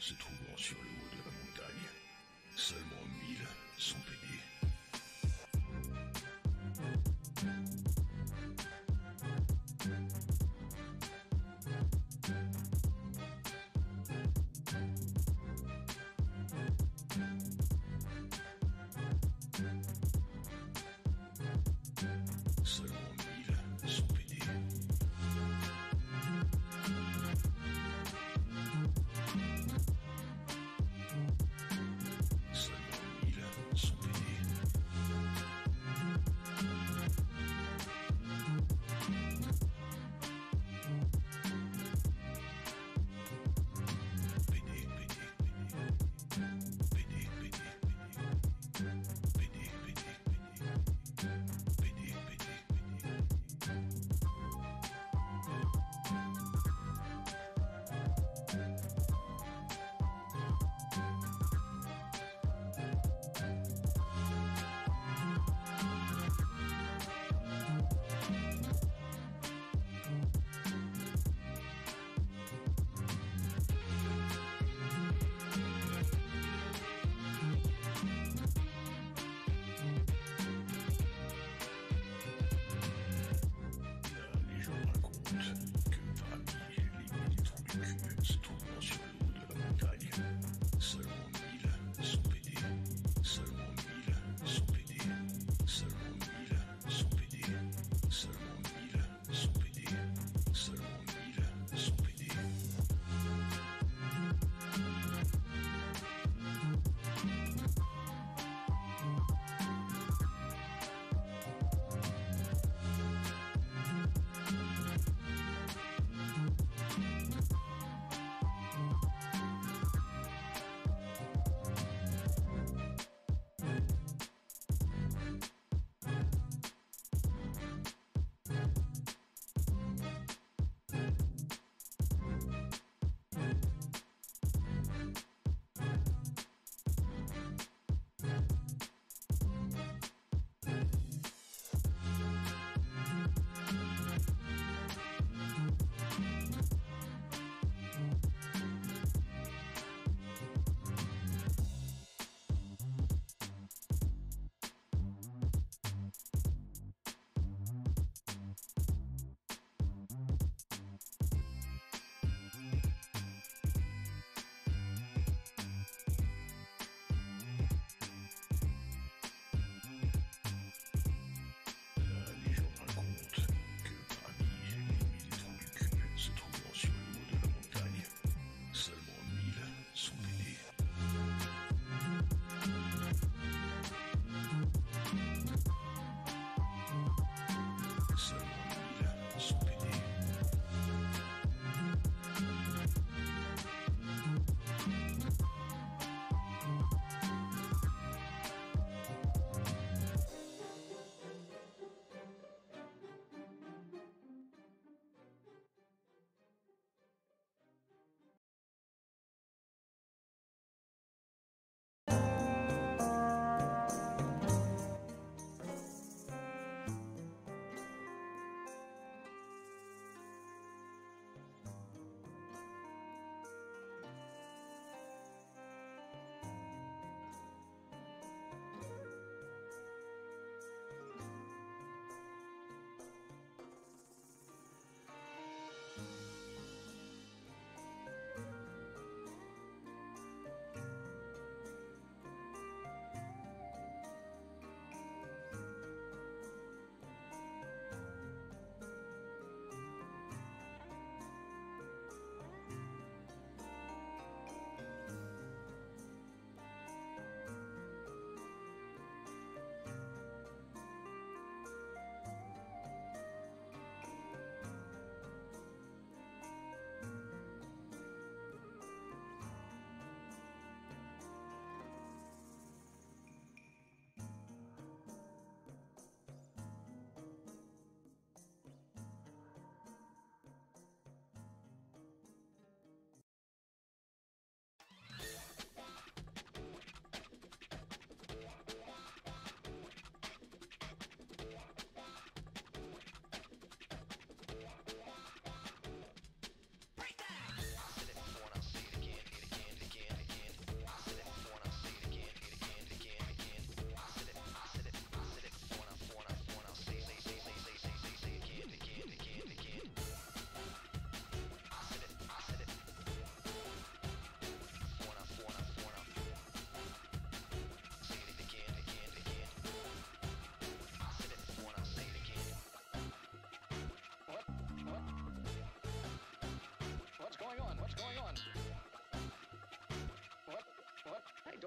se trouvant sur le haut de la montagne. Seulement 1000 sont aidés. Seulement 1000 sont aidés. Seulement 1000 sont aidés.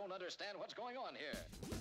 don't understand what's going on here.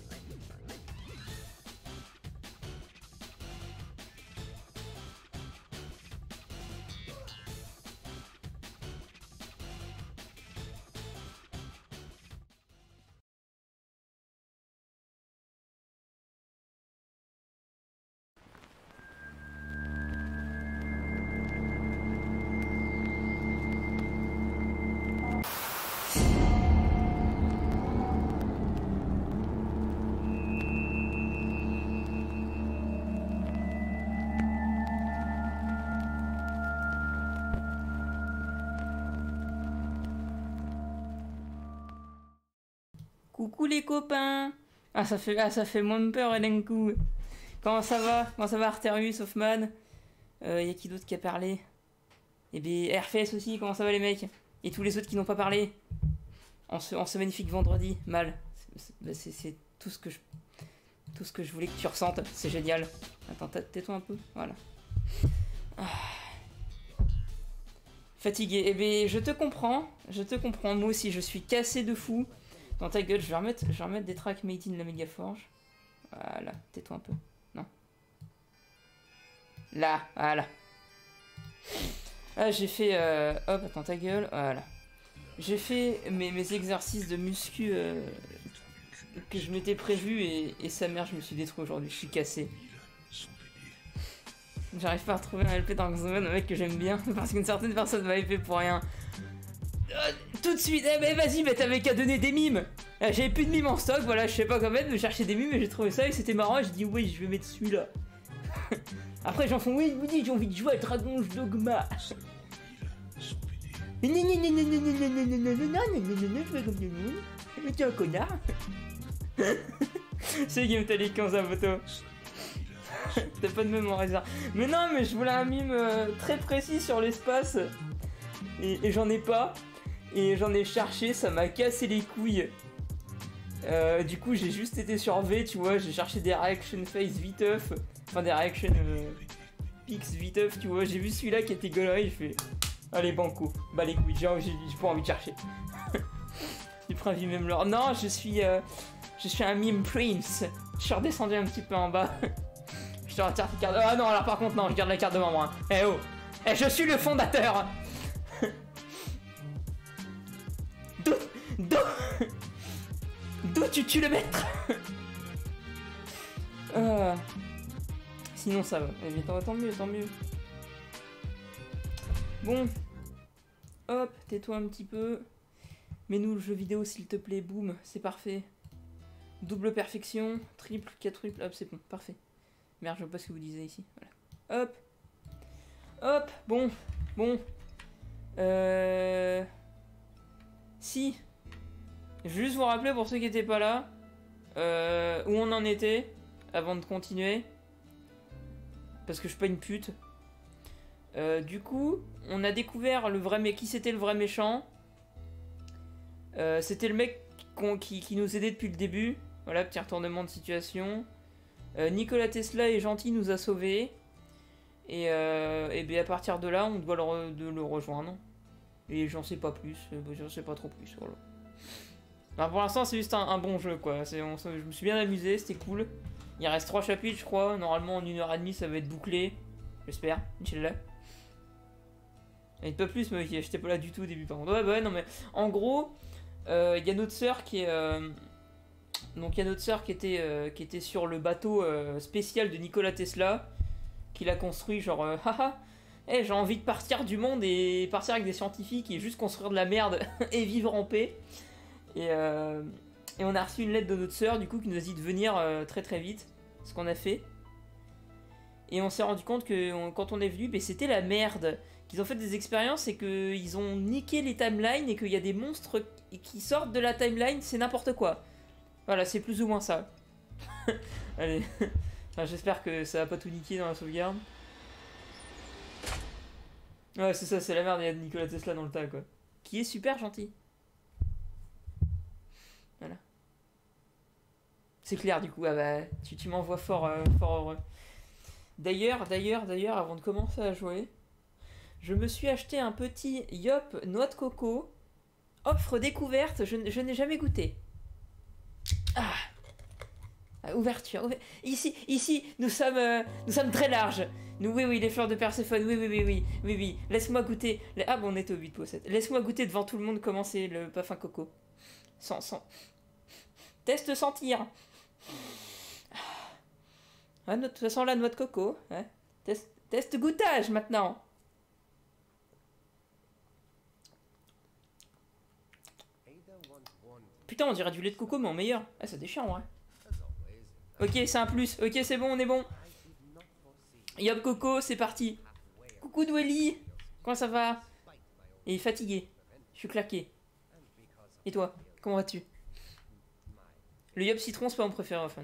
Coucou les copains. Ah ça fait moins peur d'un coup. Comment ça va? Comment ça va Arterius, Hoffman? Y a qui d'autre qui a parlé? Et bien RFS aussi, comment ça va les mecs? Et tous les autres qui n'ont pas parlé? En ce magnifique vendredi, mal. C'est tout ce que je voulais que tu ressentes, c'est génial. Attends, tais-toi un peu, voilà. Ah. Fatigué, eh bien je te comprends, moi aussi je suis cassé de fou. Dans ta gueule, je vais remettre des tracks made in la Megaforge. Voilà, tais-toi un peu. Non. Là, voilà. Ah, j'ai fait... Hop, attends, ta gueule. Voilà. J'ai fait mes exercices de muscu que je m'étais prévu et sa mère, je me suis détruit aujourd'hui. Je suis cassé. J'arrive pas à retrouver un LP dans Zone, un mec que j'aime bien, parce qu'une certaine personne m'a LP pour rien. Tout de suite, eh ben vas-y, mais t'avais qu'à donner des mimes. J'avais plus de mimes en stock, voilà, je sais pas comment de chercher des mimes, mais j'ai trouvé ça et c'était marrant et j'ai dit oui, je vais mettre celui-là. Après j'en fais oui, j'ai envie de jouer à Dragon's Dogma. Mais t'es un connard. C'est Game Tally 15 à photo. T'as pas de mémoriseur. Mais non, mais je voulais un mime très précis sur l'espace. Et j'en ai pas. Et j'en ai cherché, ça m'a cassé les couilles. Du coup, j'ai juste été sur V, tu vois. J'ai cherché des reaction face viteuf. Enfin, des reaction pics viteuf, tu vois. J'ai vu celui-là qui était gaulerie, j'ai fait. Allez, banco. Bah, les couilles, j'ai pas envie de chercher. J'ai prévu même l'heure. Non, je suis un meme prince. Je suis redescendu un petit peu en bas. Je te retire tes cartes. Ah non, alors par contre, non, je garde la carte de membre. Hein. Eh oh! Eh, je suis le fondateur! D'où tu tues le maître? Sinon ça va. Eh bien, tant mieux, tant mieux. Bon. Hop, tais-toi un petit peu. Mets-nous le jeu vidéo s'il te plaît. Boum, c'est parfait. Double perfection, triple, quadruple. Hop, c'est bon, parfait. Merde, je vois pas ce que vous disiez ici. Voilà. Hop. Hop, bon. Si. Je vais juste vous rappeler pour ceux qui n'étaient pas là. Où on en était. Avant de continuer. Parce que je suis pas une pute. Du coup, on a découvert le vrai mec. Qui c'était le vrai méchant? C'était le mec qui nous aidait depuis le début. Voilà, petit retournement de situation. Nikola Tesla est gentil, nous a sauvés. Et bien à partir de là, on doit le rejoindre. Et j'en sais pas plus, j'en sais pas trop plus. Voilà. Enfin, pour l'instant, c'est juste un bon jeu, quoi. Je me suis bien amusé, c'était cool. Il reste 3 chapitres, je crois. Normalement, en 1h30, ça va être bouclé. J'espère, Inch'Allah. Et pas plus, mais ok, j'étais pas là du tout au début, par contre. Ouais, non, mais en gros, il y a notre sœur qui est. Donc, il y a notre sœur qui était sur le bateau spécial de Nikola Tesla. Qu'il a construit, genre, haha. Hey, j'ai envie de partir du monde et partir avec des scientifiques et juste construire de la merde et vivre en paix. Et on a reçu une lettre de notre sœur, du coup, qui nous a dit de venir très très vite. Ce qu'on a fait. Et on s'est rendu compte que quand on est venu, ben, c'était la merde. Qu'ils ont fait des expériences et qu'ils ont niqué les timelines et qu'il y a des monstres qui sortent de la timeline, c'est n'importe quoi. Voilà, c'est plus ou moins ça. Allez. Enfin, j'espère que ça va pas tout niquer dans la sauvegarde. Ouais, c'est ça, c'est la merde, il y a Nikola Tesla dans le tas, quoi. Qui est super gentil. Voilà. C'est clair, du coup. Ah bah, tu m'envoies fort heureux. D'ailleurs, avant de commencer à jouer, je me suis acheté un petit Yop noix de coco. Offre découverte, je n'ai jamais goûté. Ouverture. Ici, nous sommes très larges. Oui, les fleurs de Perséphone. Oui. Laisse-moi goûter. Ah bon, on était au 8 × 7. Laisse-moi goûter devant tout le monde comment c'est le parfum coco. Sans. Teste sentir. Ah, de toute façon, la noix de coco. Hein. Test goûtage maintenant. Putain, on dirait du lait de coco, mais en meilleur. Ah, ça déchire, ouais. Ok, c'est un plus. Ok, c'est bon, on est bon. Yop, Coco, c'est parti. Coucou, Dwelly. Comment ça va? Il est fatigué. Je suis claqué. Et toi, comment vas-tu? Le Yop Citron, c'est pas mon préféré, enfin.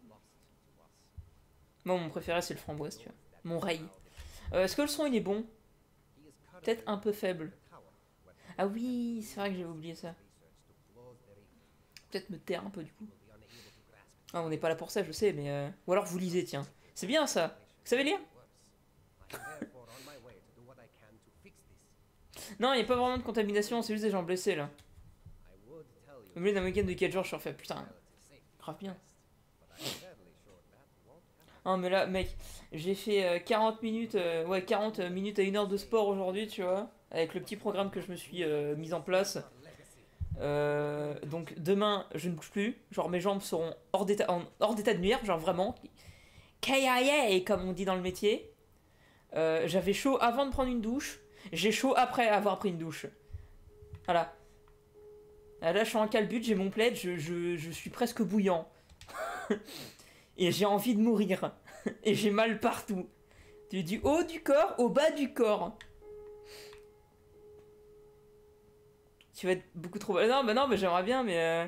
Moi, mon préféré, c'est le framboise, tu vois. Mon rey. Est-ce que le son, il est bon? Peut-être un peu faible. Ah oui, c'est vrai que j'avais oublié ça. Peut-être me taire un peu, du coup. Ah, on n'est pas là pour ça, je sais, mais... Ou alors vous lisez, tiens. C'est bien, ça. Vous savez lire? Non, il n'y a pas vraiment de contamination, c'est juste des gens blessés, là. Au milieu d'un week-end de 4 jours, je suis refait. Putain, grave bien. Ah, mais là, mec, j'ai fait 40 minutes... ouais, 40 minutes à 1 heure de sport aujourd'hui, tu vois. Avec le petit programme que je me suis mis en place. Donc demain je ne bouge plus, genre mes jambes seront hors d'état de nuire, genre vraiment KIA comme on dit dans le métier. J'avais chaud avant de prendre une douche, j'ai chaud après avoir pris une douche. Voilà. Là je suis en calbut, j'ai mon plaid, je suis presque bouillant. Et j'ai envie de mourir. Et j'ai mal partout. Du haut du corps au bas du corps. Tu vas être beaucoup trop... Non, bah non, mais j'aimerais bien, mais...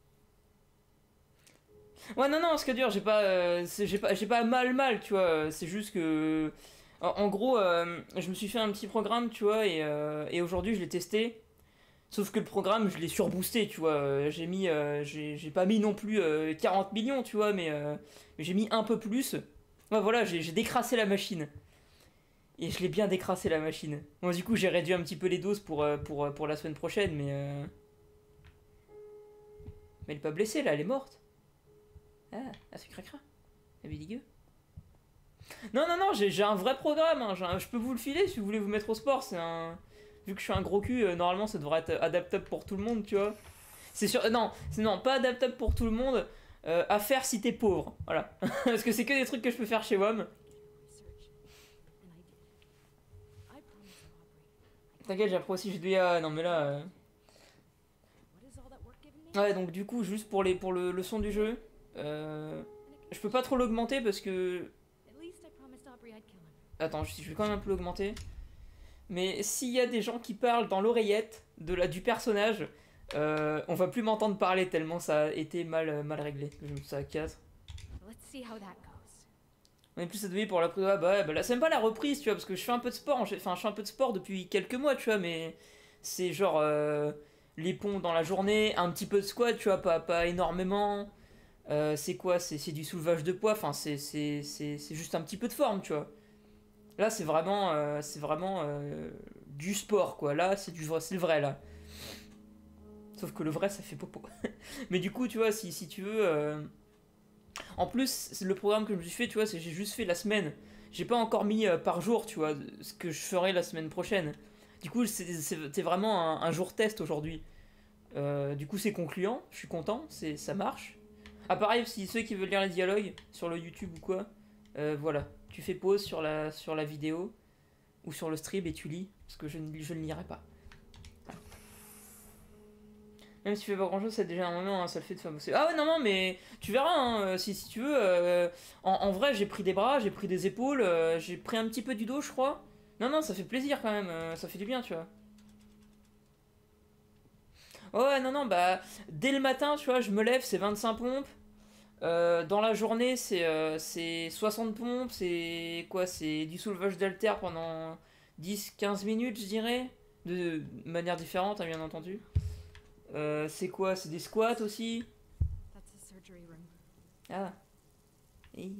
Ouais, non, ce qui est dur, j'ai pas mal, tu vois. C'est juste que... En gros, je me suis fait un petit programme, tu vois, et aujourd'hui, je l'ai testé. Sauf que le programme, je l'ai surboosté, tu vois. J'ai pas mis non plus 40 millions, tu vois, mais j'ai mis un peu plus. Ouais, voilà, j'ai décrassé la machine. Et je l'ai bien décrassé la machine. Bon, du coup, j'ai réduit un petit peu les doses pour la semaine prochaine, mais... Mais elle est pas blessée, là, elle est morte. Ah, c'est cracra. Elle est dégueu. Non, j'ai un vrai programme. Hein. Je peux vous le filer si vous voulez vous mettre au sport. C'est un... Vu que je suis un gros cul, normalement, ça devrait être adaptable pour tout le monde, tu vois. C'est sûr... Non, pas adaptable pour tout le monde. À faire si t'es pauvre. Voilà. Parce que c'est que des trucs que je peux faire chez WOM. T'inquiète, j'ai appris aussi, j'ai dit, ah non mais là... Ouais, donc du coup, juste pour le son du jeu, je peux pas trop l'augmenter parce que... Attends, je vais quand même un peu l'augmenter. Mais s'il y a des gens qui parlent dans l'oreillette du personnage, on va plus m'entendre parler tellement ça a été mal réglé. Je mets ça à 4. On est plus adoué pour la prise. Ah bah là, c'est même pas la reprise, tu vois, parce que je fais un peu de sport. Je fais un peu de sport depuis quelques mois, tu vois, mais c'est genre les pompes dans la journée, un petit peu de squat, tu vois, pas énormément. C'est quoi? C'est du soulevage de poids, enfin, c'est juste un petit peu de forme, tu vois. Là, c'est vraiment du sport, quoi. Là, c'est le vrai, là. Sauf que le vrai, ça fait popo. Mais du coup, tu vois, si tu veux... En plus, le programme que je me suis fait, tu vois, j'ai juste fait la semaine. J'ai pas encore mis par jour, tu vois, ce que je ferai la semaine prochaine. Du coup, c'est vraiment un jour test aujourd'hui. Du coup, c'est concluant, je suis content, ça marche. Ah, pareil, si ceux qui veulent lire les dialogues sur le YouTube ou quoi, voilà, tu fais pause sur la vidéo ou sur le stream et tu lis, parce que je ne lirai pas. Voilà. Même si tu fais pas grand chose, c'est déjà un moment, hein, ça le fait de faire bosser. Ah ouais, non, mais tu verras, hein, si tu veux. En vrai, j'ai pris des bras, j'ai pris des épaules, j'ai pris un petit peu du dos, je crois. Non, ça fait plaisir quand même, ça fait du bien, tu vois. Ouais, non, bah, dès le matin, tu vois, je me lève, c'est 25 pompes. Dans la journée, c'est 60 pompes, c'est quoi? C'est du soulevage d'haltère pendant 10-15 minutes, je dirais. De manière différente, hein, bien entendu. C'est quoi? C'est des squats aussi. Ah. Hey.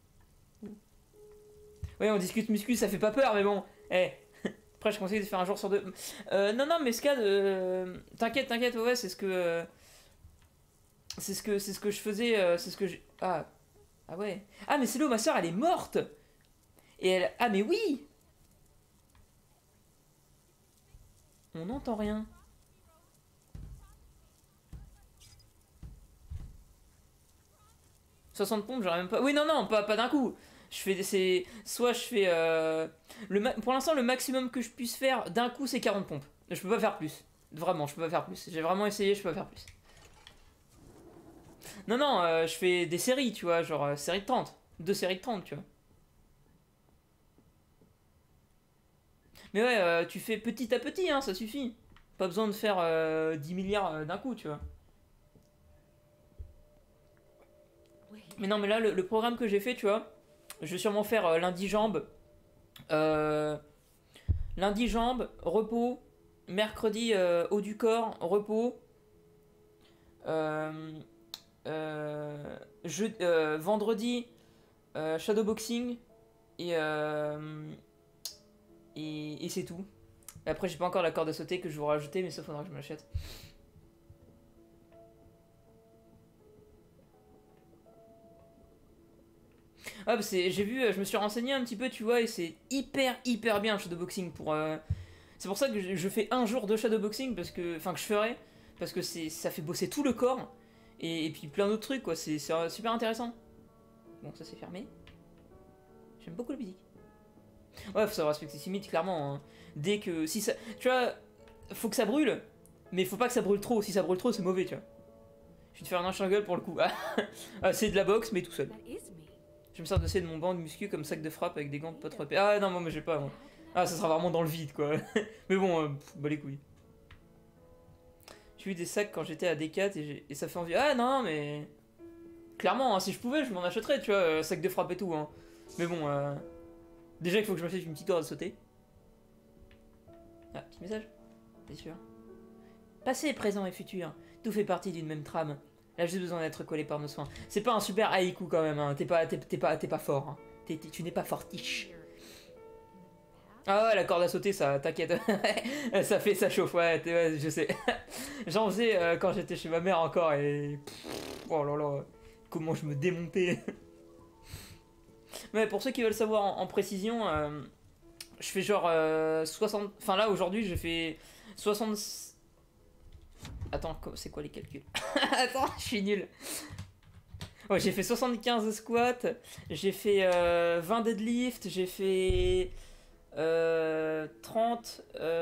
Ouais, on discute muscu, ça fait pas peur, mais bon. Eh. Après, je conseille de faire un jour sur deux. Non, mais Scad, t'inquiète, ouais, c'est ce que... c'est ce que je faisais, c'est ce que j'ai... Ah, ah ouais. Ah, mais c'est là où ma soeur, elle est morte. Et elle... Ah, mais oui. On n'entend rien. « 60 pompes, j'aurais même pas... Oui, non, non, pas d'un coup. Je fais... Soit je fais... Pour l'instant, le maximum que je puisse faire d'un coup, c'est 40 pompes. Je peux pas faire plus. Vraiment, je peux pas faire plus. J'ai vraiment essayé, je peux pas faire plus. Non, non, je fais des séries, tu vois, genre série de 30. 2 séries de 30, tu vois. Mais ouais, tu fais petit à petit, hein, ça suffit. Pas besoin de faire 10 milliards d'un coup, tu vois. Mais non, mais là, le programme que j'ai fait, tu vois, je vais sûrement faire lundi jambes. Euh, lundi jambes, repos. Mercredi haut du corps, repos. Euh, vendredi, shadowboxing. Et, et c'est tout. Après, j'ai pas encore la corde à sauter que je vais vous rajouter, mais ça faudra que je me l'achète. Ah, bah j'ai vu, je me suis renseigné un petit peu, tu vois, et c'est hyper bien le shadowboxing pour. C'est pour ça que je fais un jour de shadowboxing parce que, enfin que je ferai, parce que ça fait bosser tout le corps et puis plein d'autres trucs quoi. C'est super intéressant. Bon, ça c'est fermé. J'aime beaucoup la musique. Ouais, faut savoir respecter ses limites clairement. Hein. Dès que si ça, tu vois, faut que ça brûle, mais faut pas que ça brûle trop. Si ça brûle trop, c'est mauvais, tu vois. Je vais te faire un enchant gueule pour le coup. Ah, c'est de la boxe, mais tout seul. Je me sers de mon banc de muscu comme sac de frappe avec des gants de pas trop épais. Ah non, moi j'ai pas. Moi. Ah, ça sera vraiment dans le vide, quoi. Mais bon, bah les couilles. J'ai eu des sacs quand j'étais à D4 et ça fait envie. Ah non, mais... Clairement, hein, si je pouvais, je m'en achèterais, tu vois, sac de frappe et tout. Hein. Mais bon, déjà, il faut que je m'achète une petite corde à sauter. Ah, petit message. Bien sûr. Passé, présent et futur, tout fait partie d'une même trame. Là, juste besoin d'être collé par nos soins. C'est pas un super haïku quand même, hein. T'es pas fort. Hein. Tu n'es pas fortiche. Ah ouais, la corde à sauter, ça, t'inquiète. Ça chauffe, ouais, je sais. J'en faisais quand j'étais chez ma mère encore et... Oh là là, comment je me démontais. Mais pour ceux qui veulent savoir en précision, je fais genre 60... Enfin là, aujourd'hui, je fais 60... Attends, c'est quoi les calculs? Attends, je suis nul. Ouais, j'ai fait 75 squats, j'ai fait 20 deadlift, j'ai fait... 30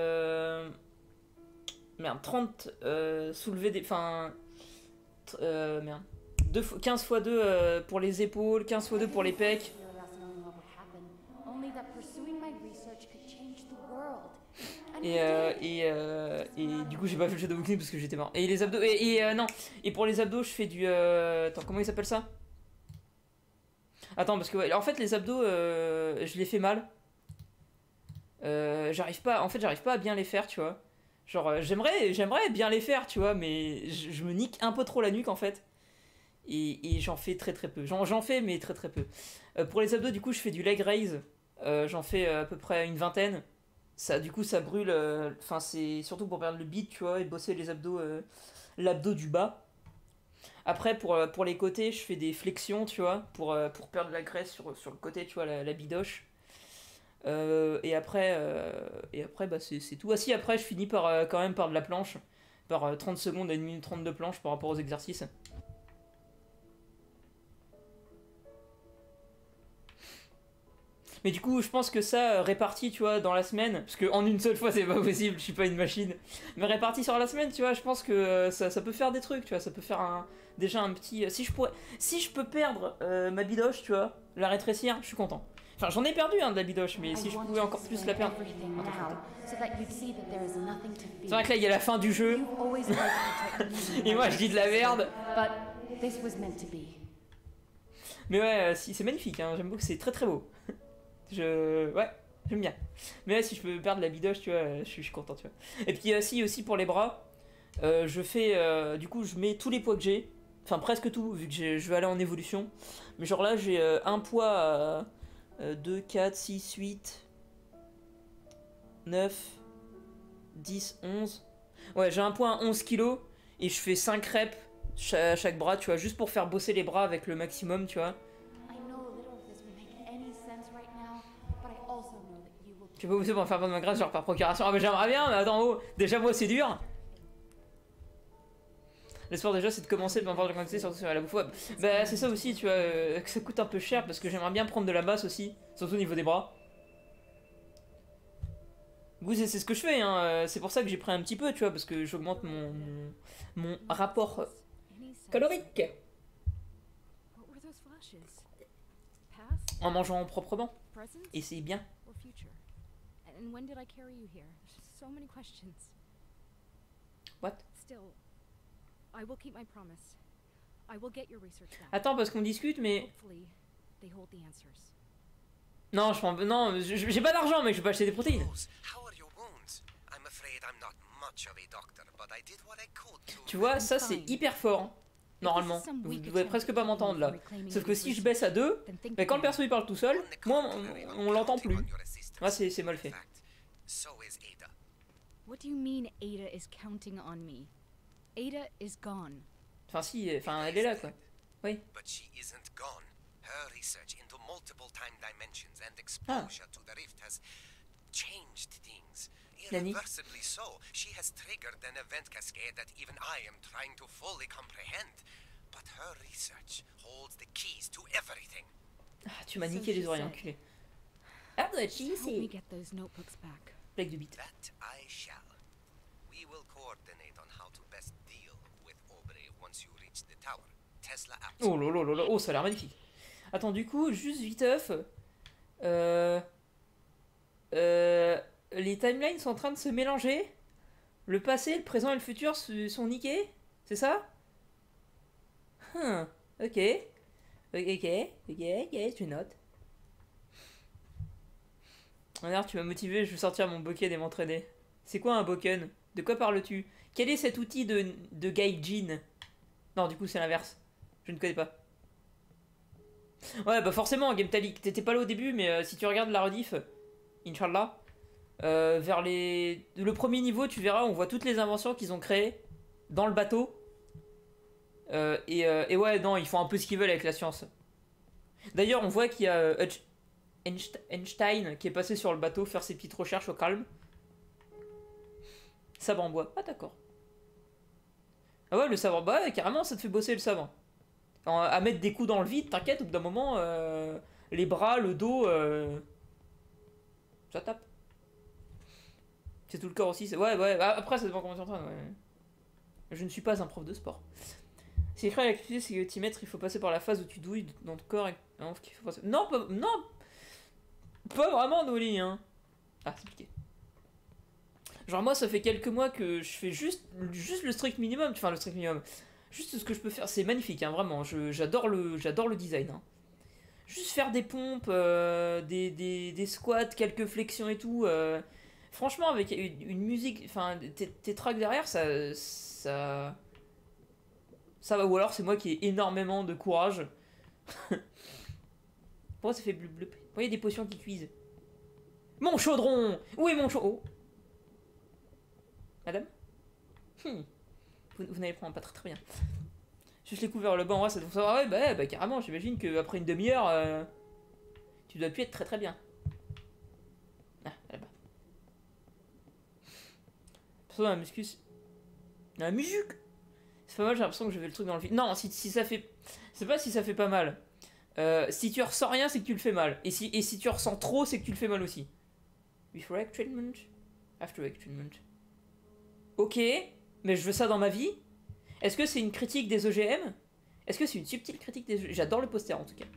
merde 30 soulevés des enfin merde 15 x 2 pour les épaules, 15 x 2 pour les pecs. Et du coup j'ai pas fait le shadowboxing parce que j'étais mort. Et les abdos non, et pour les abdos je fais du attends, comment il s'appelle ça? Attends, parce que ouais, en fait les abdos je les fais mal. J'arrive pas à bien les faire, tu vois. Genre j'aimerais bien les faire, tu vois, mais je me nique un peu trop la nuque en fait. Et j'en fais très peu. J'en fais mais très peu. Pour les abdos du coup je fais du leg raise. J'en fais à peu près une vingtaine. Ça du coup ça brûle. Enfin c'est surtout pour perdre le bide, tu vois, et bosser les abdos, l'abdos du bas. Après pour les côtés je fais des flexions, tu vois, pour perdre la graisse sur le côté, tu vois, la bidoche. Et après bah c'est tout. Ah si, après je finis par quand même par de la planche, par 30 secondes à 1 minute 30 de planche par rapport aux exercices. Mais du coup je pense que ça réparti, tu vois, dans la semaine, parce que en une seule fois c'est pas possible, je suis pas une machine, mais réparti sur la semaine, tu vois, je pense que ça peut faire des trucs, tu vois, ça peut faire déjà un petit... Si je peux perdre ma bidoche, tu vois, la rétrécir, je suis content. Enfin, j'en ai perdu de la bidoche, mais si je pouvais encore plus la perdre. C'est vrai que là, il y a la fin du jeu. Et moi, je dis de la merde. Mais ouais, si, c'est magnifique, hein. J'aime beaucoup, c'est très beau. Ouais, j'aime bien. Mais ouais, si je peux perdre la bidoche, tu vois, je suis content, tu vois. Et puis, si, aussi pour les bras, je fais... du coup, je mets tous les poids que j'ai. Enfin, presque tout, vu que je vais aller en évolution. Mais genre là, j'ai un poids... 2, 4, 6, 8, 9, 10, 11. Ouais, j'ai un poids à 11 kg et je fais 5 reps chaque bras, tu vois, juste pour faire bosser les bras avec le maximum, tu vois. Tu peux bosser pour faire prendre ma grâce, genre par procuration. Ah bah j'aimerais bien, mais attends, oh, déjà moi c'est dur. L'espoir déjà c'est de commencer par avoir de la quantité surtout sur la bouffe. Ouais. Bah c'est ça aussi, tu vois, que ça coûte un peu cher parce que j'aimerais bien prendre de la masse aussi, surtout au niveau des bras. Vous c'est ce que je fais, hein. C'est pour ça que j'ai pris un petit peu, tu vois, parce que j'augmente mon rapport calorique en mangeant proprement. Et c'est bien. What? Attends, parce qu'on discute, mais... Non, non, j'ai pas d'argent, mais je vais pas acheter des protéines. Tu vois, ça c'est hyper fort. Hein. Normalement, vous devez presque pas m'entendre là. Sauf que si je baisse à 2, mais quand le perso il parle tout seul, moi on l'entend plus. Moi c'est mal fait. What do you mean Ada is counting on me? Ada is gone. Enfin si, enfin elle est là quoi. Oui. But she isn't gone. Her research into multiple time dimensions and exposure to the rift has changed things. Irreversibly so. She has triggered an event cascade that even I am trying to fully comprehend. But her research holds the keys to everything. Ah, tu m'as niqué les oreilles, enculé. Ah, bah, c'est... Blague de bite. That I shall. We will coordinate on how to best deal with Aubrey once you reach the tower. Tesla out. Oh lolo, oh ça a l'air magnifique. Attends, du coup, juste viteuf. Les timelines sont en train de se mélanger. Le passé, le présent et le futur sont niqués. C'est ça? Ok. Ok, je note. Regarde, tu m'as motivé, je vais sortir mon boken et m'entraîner. C'est quoi un boken? De quoi parles-tu? Quel est cet outil de gaijin? Non, du coup, c'est l'inverse. Je ne connais pas. Ouais, bah forcément, Game Talik, t'étais pas là au début, mais si tu regardes la rediff, Inch'Allah, vers le premier niveau, tu verras, on voit toutes les inventions qu'ils ont créées dans le bateau. Et ouais, non, ils font un peu ce qu'ils veulent avec la science. D'ailleurs, on voit qu'il y a Einstein qui est passé sur le bateau faire ses petites recherches au calme. Sabre en bois. Ah, d'accord. Ah ouais, le sabre en bois, carrément, ça te fait bosser le sabre. À mettre des coups dans le vide, t'inquiète, au bout d'un moment, les bras, le dos, ça tape. C'est tout le corps aussi. Ouais, après, ça dépend comment tu entraînes. Ouais. Je ne suis pas un prof de sport. C'est écrit à l'activité, c'est que ultimètre, il faut passer par la phase où tu douilles dans ton corps et... Non, pas vraiment, Noli, hein. Ah, c'est piqué. Genre, moi, ça fait quelques mois que je fais juste le strict minimum. Enfin, le strict minimum. Juste ce que je peux faire. C'est magnifique, hein, vraiment. J'adore le design. Hein. Juste faire des pompes, des squats, quelques flexions et tout. Franchement, avec une musique... Enfin, tes tracks derrière, ça va, ou alors c'est moi qui ai énormément de courage. Pourquoi ça fait bleu bleu? Pourquoi il y a des potions qui cuisent? Mon chaudron! Où est mon chaudron? Oh. Madame? Vous n'allez prendre pas très bien. Juste les couverts le banc, ouais, ça doit savoir. Ouais, bah carrément, j'imagine qu'après une demi-heure, tu dois plus être très bien. Ah, là-bas. Perso, dans la muscu. Dans la musique! C'est pas mal, j'ai l'impression que je vais le truc dans le vide. Non, si ça fait... C'est pas si ça fait pas mal. Si tu ressens rien, c'est que tu le fais mal. Et si tu ressens trop, c'est que tu le fais mal aussi. Before egg treatment. After egg treatment. Ok, mais je veux ça dans ma vie. Est-ce que c'est une critique des OGM? Est-ce que c'est une subtile critique des OGM? J'adore le poster en tout cas.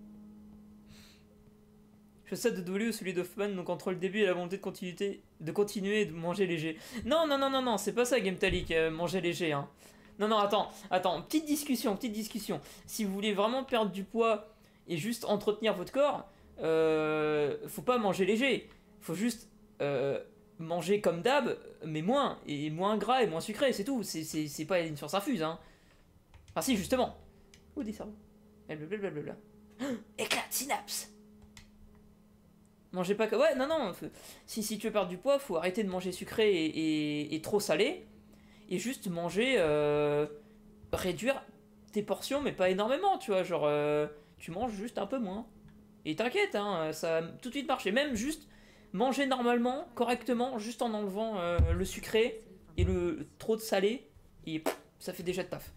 Je fais ça de W ou celui d'Hoffman, donc entre le début et la volonté de continuer et de manger léger. Non, c'est pas ça Game Talik, manger léger, hein. Non, attends, petite discussion. Si vous voulez vraiment perdre du poids et juste entretenir votre corps, faut pas manger léger. Faut juste manger comme d'hab, mais moins, et moins gras et moins sucré, c'est tout. C'est pas une science infuse, hein. Enfin si, justement. Oh, des cerveaux. Blablabla. Éclat de synapse. Mangez pas comme... Ouais, non. Si tu veux perdre du poids, faut arrêter de manger sucré et trop salé. Et juste manger réduire tes portions, mais pas énormément, tu vois, genre, tu manges juste un peu moins. Et t'inquiète, hein, ça va tout de suite marcher. Même juste manger normalement, correctement, juste en enlevant le sucré et le trop de salé, et pff, ça fait déjà de taf.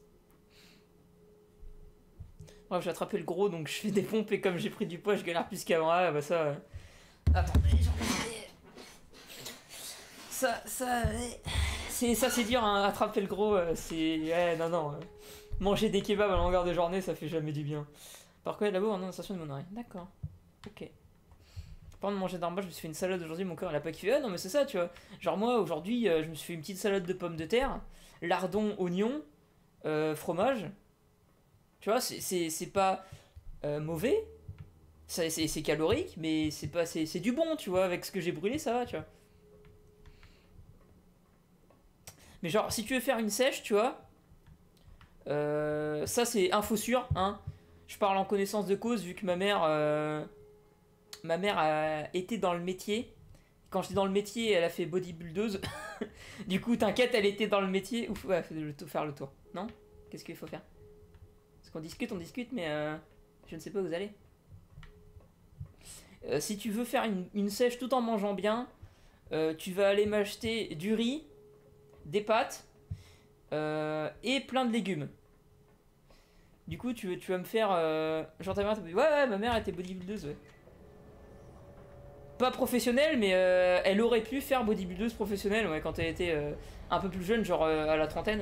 Bref, j'ai attrapé le gros, donc je fais des pompes, et comme j'ai pris du poids, je galère plus qu'avant. Ah, bah ça... Attendez, ça c'est dur, hein, attraper le gros, c'est... Ouais, non. Manger des kebabs à longueur de journée, ça fait jamais du bien. Par contre, là-bas, on a une station de mon oreille. D'accord. Ok. Pendant de manger d'arbre, je me suis fait une salade aujourd'hui, mon cœur il a pas kiffé. Ah non, mais c'est ça, tu vois. Genre, moi, aujourd'hui, je me suis fait une petite salade de pommes de terre, lardons, oignons, fromage. Tu vois, c'est pas mauvais. C'est calorique, mais c'est pas c'est du bon, tu vois. Avec ce que j'ai brûlé, ça va, tu vois. Mais genre, si tu veux faire une sèche, tu vois, ça c'est info sûre, hein. Je parle en connaissance de cause, vu que ma mère a été dans le métier. Quand je dis dans le métier, elle a fait bodybuildeuse. Du coup, t'inquiète, elle était dans le métier. Ouf, ouais, faire le tour. Non? Qu'est-ce qu'il faut faire? Parce qu'on discute, mais je ne sais pas où vous allez. Si tu veux faire une sèche tout en mangeant bien, tu vas aller m'acheter du riz, des pâtes et plein de légumes. Du coup, tu vas me faire... genre ta mère t'a dit, ouais, ma mère était bodybuildeuse, ouais. Pas professionnelle, mais elle aurait pu faire bodybuildeuse professionnelle, ouais, quand elle était un peu plus jeune, genre à la trentaine.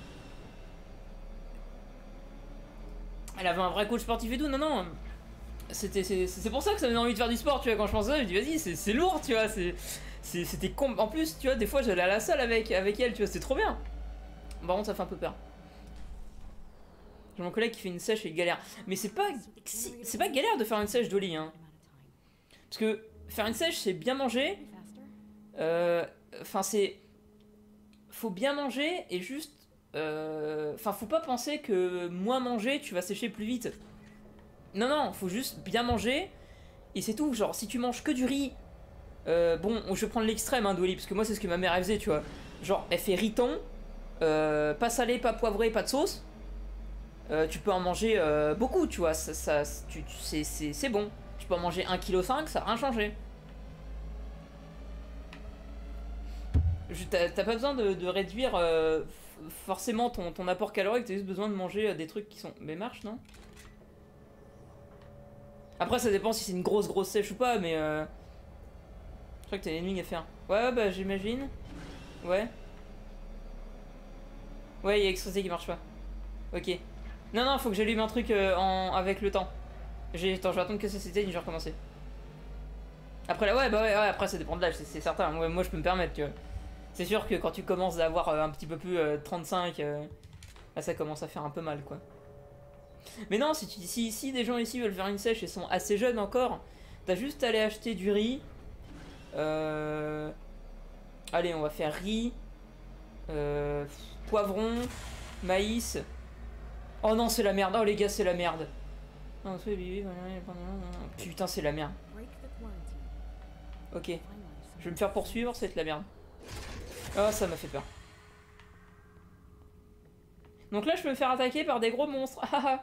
Elle avait un vrai coach sportif et tout, non. C'est pour ça que ça me donne envie de faire du sport, tu vois, quand je pense à ça, je me dis, vas-y, c'est lourd, tu vois, c'était con. En plus, tu vois, des fois, j'allais à la salle avec elle, tu vois, c'était trop bien. Par contre, ça fait un peu peur. J'ai mon collègue qui fait une sèche et il galère. Mais c'est pas galère de faire une sèche d'Oli, hein. Parce que faire une sèche, c'est bien manger. Enfin, faut bien manger et juste... Enfin, faut pas penser que moins manger, tu vas sécher plus vite. Non, faut juste bien manger et c'est tout. Genre, si tu manges que du riz... bon, je vais prendre l'extrême, hein, d'Oli, parce que moi, c'est ce que ma mère, elle faisait, tu vois. Genre, elle fait riz thon, pas salé, pas poivré, pas de sauce. Tu peux en manger beaucoup, tu vois, c'est bon. Tu peux en manger 1,5 kg, ça n'a rien changé. T'as pas besoin de réduire forcément ton apport calorique, t'as juste besoin de manger des trucs qui sont... Mais marche, non? Après, ça dépend si c'est une grosse sèche ou pas, mais... Je crois que t'as une énigme à faire. Ouais, bah j'imagine. Ouais. Ouais, il y a Extrosé qui marche pas. Ok. Non, faut que j'allume un truc avec le temps. Attends, je vais attendre que ça s'éteigne et je vais recommencer. Après là, ouais, après ça dépend de l'âge, c'est certain. Moi je peux me permettre, tu vois. C'est sûr que quand tu commences à avoir un petit peu plus 35, là ça commence à faire un peu mal, quoi. Mais non, si des gens ici veulent faire une sèche et sont assez jeunes encore, t'as juste à aller acheter du riz. Allez, on va faire riz, poivron, maïs. Oh non, c'est la merde. Oh les gars, c'est la merde. Putain, c'est la merde. Ok. Je vais me faire poursuivre, c'est de la merde. Oh, ça m'a fait peur. Donc là, je peux me faire attaquer par des gros monstres.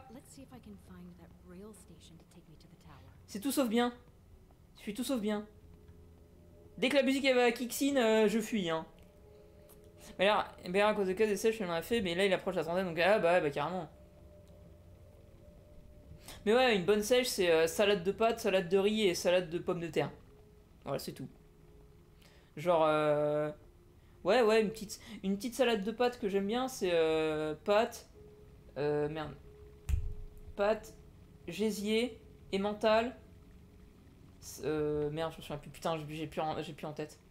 C'est tout sauf bien. Je suis tout sauf bien. Dès que la musique va kick-in, je fuis, hein. Mais là, à cause de cas des sèches, il en a fait, mais là, il approche la trentaine, donc bah carrément. Mais ouais, une bonne sèche, c'est salade de pâtes, salade de riz et salade de pommes de terre. Voilà, c'est tout. Genre, ouais, une petite salade de pâtes que j'aime bien, c'est pâtes, pâtes, gésier, emmental. Merde, je me souviens plus. Putain, j'ai plus en tête.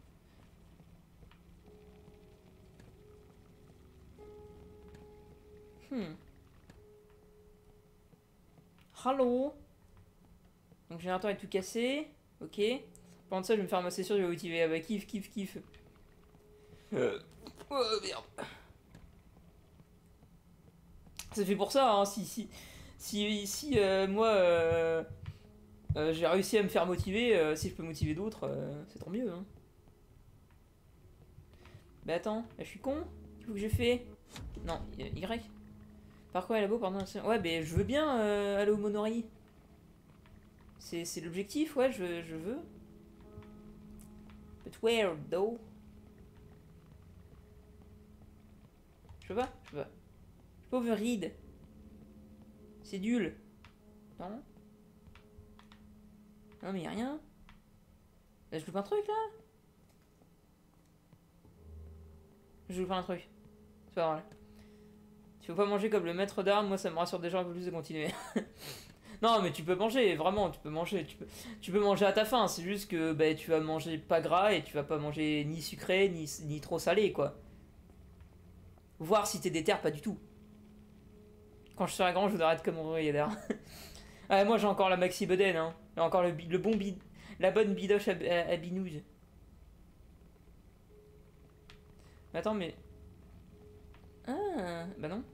Hallo. Donc le générateur est tout cassé. Ok. Pendant ça, je vais me faire ma session, je vais motiver. Ah bah kiff. Oh merde. C'est fait pour ça, hein. Si moi j'ai réussi à me faire motiver, si je peux motiver d'autres, c'est tant mieux, hein. Bah attends, là, je suis con. Qu'est-ce que j'ai fait? Non, Y. Par quoi elle est beau, pardon. Ouais, mais je veux bien aller au Monori. C'est l'objectif, ouais, je veux. But where, though? Je peux pas, je peux pas. Je peux overread. C'est nul. Non? Non, mais y'a rien. Là, je loupe un truc, là? Je loupe un truc. C'est pas vrai. Tu faut pas manger comme le maître d'armes, moi ça me rassure déjà un peu plus de continuer. Non mais tu peux manger, vraiment, tu peux manger. Tu peux manger à ta faim, c'est juste que bah, tu vas manger pas gras et tu vas pas manger ni sucré, ni trop salé, quoi. Voir si t'es déter, pas du tout. Quand je serai grand, je voudrais être comme Henri Eder. Ouais, moi j'ai encore la maxi bedaine, hein. J'ai encore le bon la bonne bidoche à binouze. Attends, mais... Ah, bah non.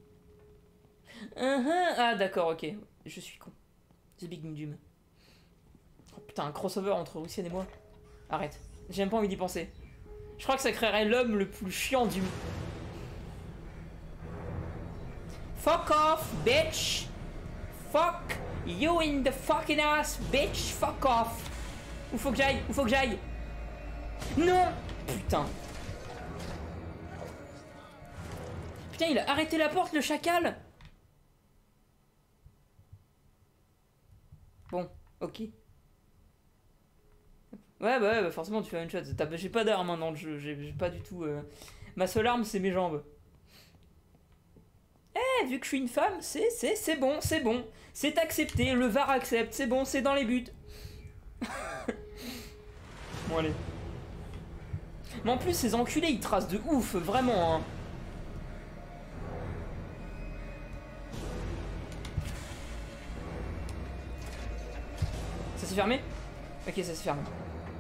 Ah, d'accord, ok. Je suis con. The Big Doom. Oh putain, un crossover entre Russian et moi. Arrête. J'ai même pas envie d'y penser. Je crois que ça créerait l'homme le plus chiant du monde. Fuck off, bitch! Fuck you in the fucking ass, bitch! Fuck off! Où faut que j'aille? Où faut que j'aille? Non! Putain. Putain, il a arrêté la porte, le chacal! Bon, ok. Ouais, bah forcément, tu fais une shot. J'ai pas d'arme hein, dans le jeu, j'ai pas du tout... Ma seule arme, c'est mes jambes. Eh, vu que je suis une femme, c'est bon, c'est bon. C'est accepté, le VAR accepte, c'est bon, c'est dans les buts. Bon, allez. Mais en plus, ces enculés, ils tracent de ouf, vraiment, hein. Ça s'est fermé? Ok, ça s'est fermé.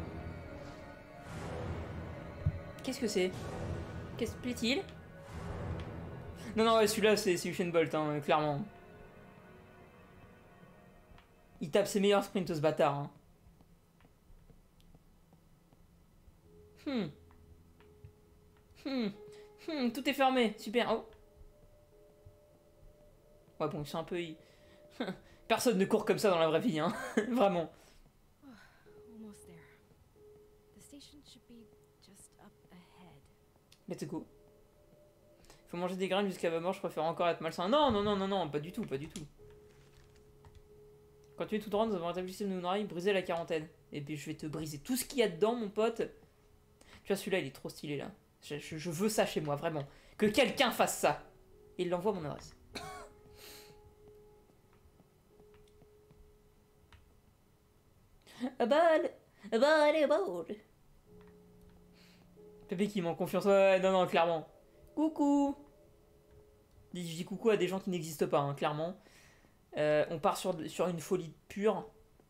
Qu'est-ce que c'est? Qu'est-ce que plaît-il? Non, non, ouais, celui-là, c'est Usain Bolt, hein, clairement. Il tape ses meilleurs sprints, ce bâtard. Hein. Tout est fermé, super. Oh. Ouais, bon, c'est un peu... Personne ne court comme ça dans la vraie vie, hein. Vraiment. Almost there. The station should be just up ahead. Let's go. Faut manger des graines jusqu'à ma mort, je préfère encore être malsain. Non, non, non, non, non, pas du tout, pas du tout. Quand tu es tout droit, nous avons rétabli le système de Monorail, briser la quarantaine. Et puis je vais te briser tout ce qu'il y a dedans, mon pote. Tu vois, celui-là, il est trop stylé, là. Je veux ça chez moi, vraiment. Que quelqu'un fasse ça. Et il l'envoie à mon adresse. A ball, a ball, a ball. Pépé qui manque confiance. Ouais, non, non, clairement. Coucou. Je dis coucou à des gens qui n'existent pas, hein, clairement. On part sur une folie pure.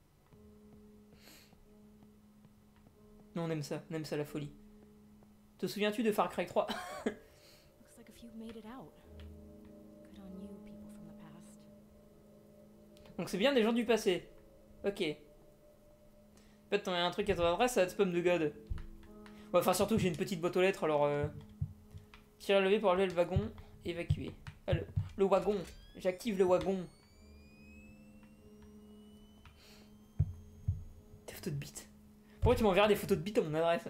Non, on aime ça la folie. Te souviens-tu de Far Cry 3? Looks like a few made it out. Good on you, people from the past. Donc c'est bien des gens du passé. Ok. En fait, t'en as un truc à ton adresse, ça va te spam de god. Ouais, enfin, surtout que j'ai une petite boîte aux lettres, alors... Tirer levé pour enlever le wagon. Évacuer. Ah, le wagon. J'active le wagon. Des photos de bites. Pourquoi tu m'enverras des photos de bites à mon adresse?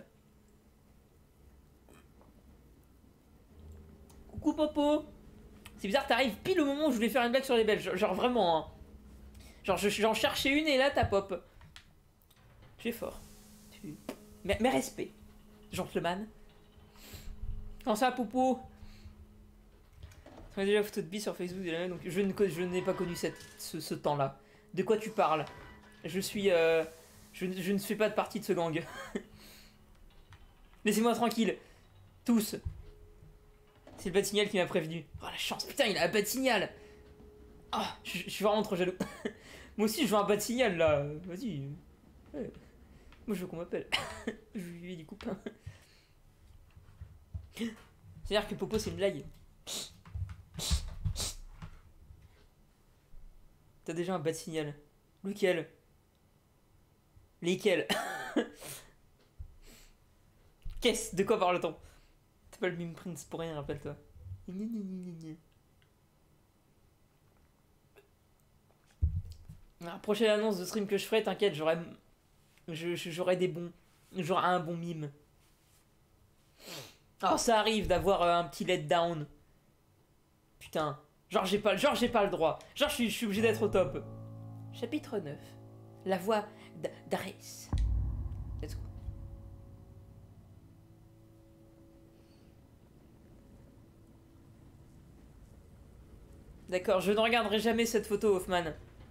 Coucou Popo. C'est bizarre, t'arrives pile au moment où je voulais faire une blague sur les Belges. Genre vraiment, hein. Genre j'en cherchais une et là t'as pop. Tu es fort. Mais respect. Gentleman. Comment ça, Popo? On a déjà la photo de bille sur Facebook de la même, donc je n'ai pas connu ce temps-là. De quoi tu parles? Je suis... je ne fais pas de partie de ce gang. Laissez-moi tranquille. Tous. C'est le bas de signal qui m'a prévenu. Oh la chance, putain, il a un bas de signal. Ah, je suis vraiment trop jaloux. Moi aussi, je veux un bas de signal là. Vas-y. Ouais. Moi, je veux qu'on m'appelle. Je lui ai du copain. C'est-à-dire que Popo, c'est une blague. T'as déjà un bas de signal. Lequel? Lesquels? Qu'est-ce? De quoi parle-t-on? T'as pas le Mime Prince pour rien, rappelle-toi. La prochaine annonce de stream que je ferai, t'inquiète, j'aurai des bons. J'aurai un bon mime. Alors ça arrive d'avoir un petit letdown. Putain. Genre j'ai pas le droit. Genre je suis obligé d'être au top. Chapitre 9. La voix d'Aris. Let's go. D'accord, je ne regarderai jamais cette photo, Hoffman.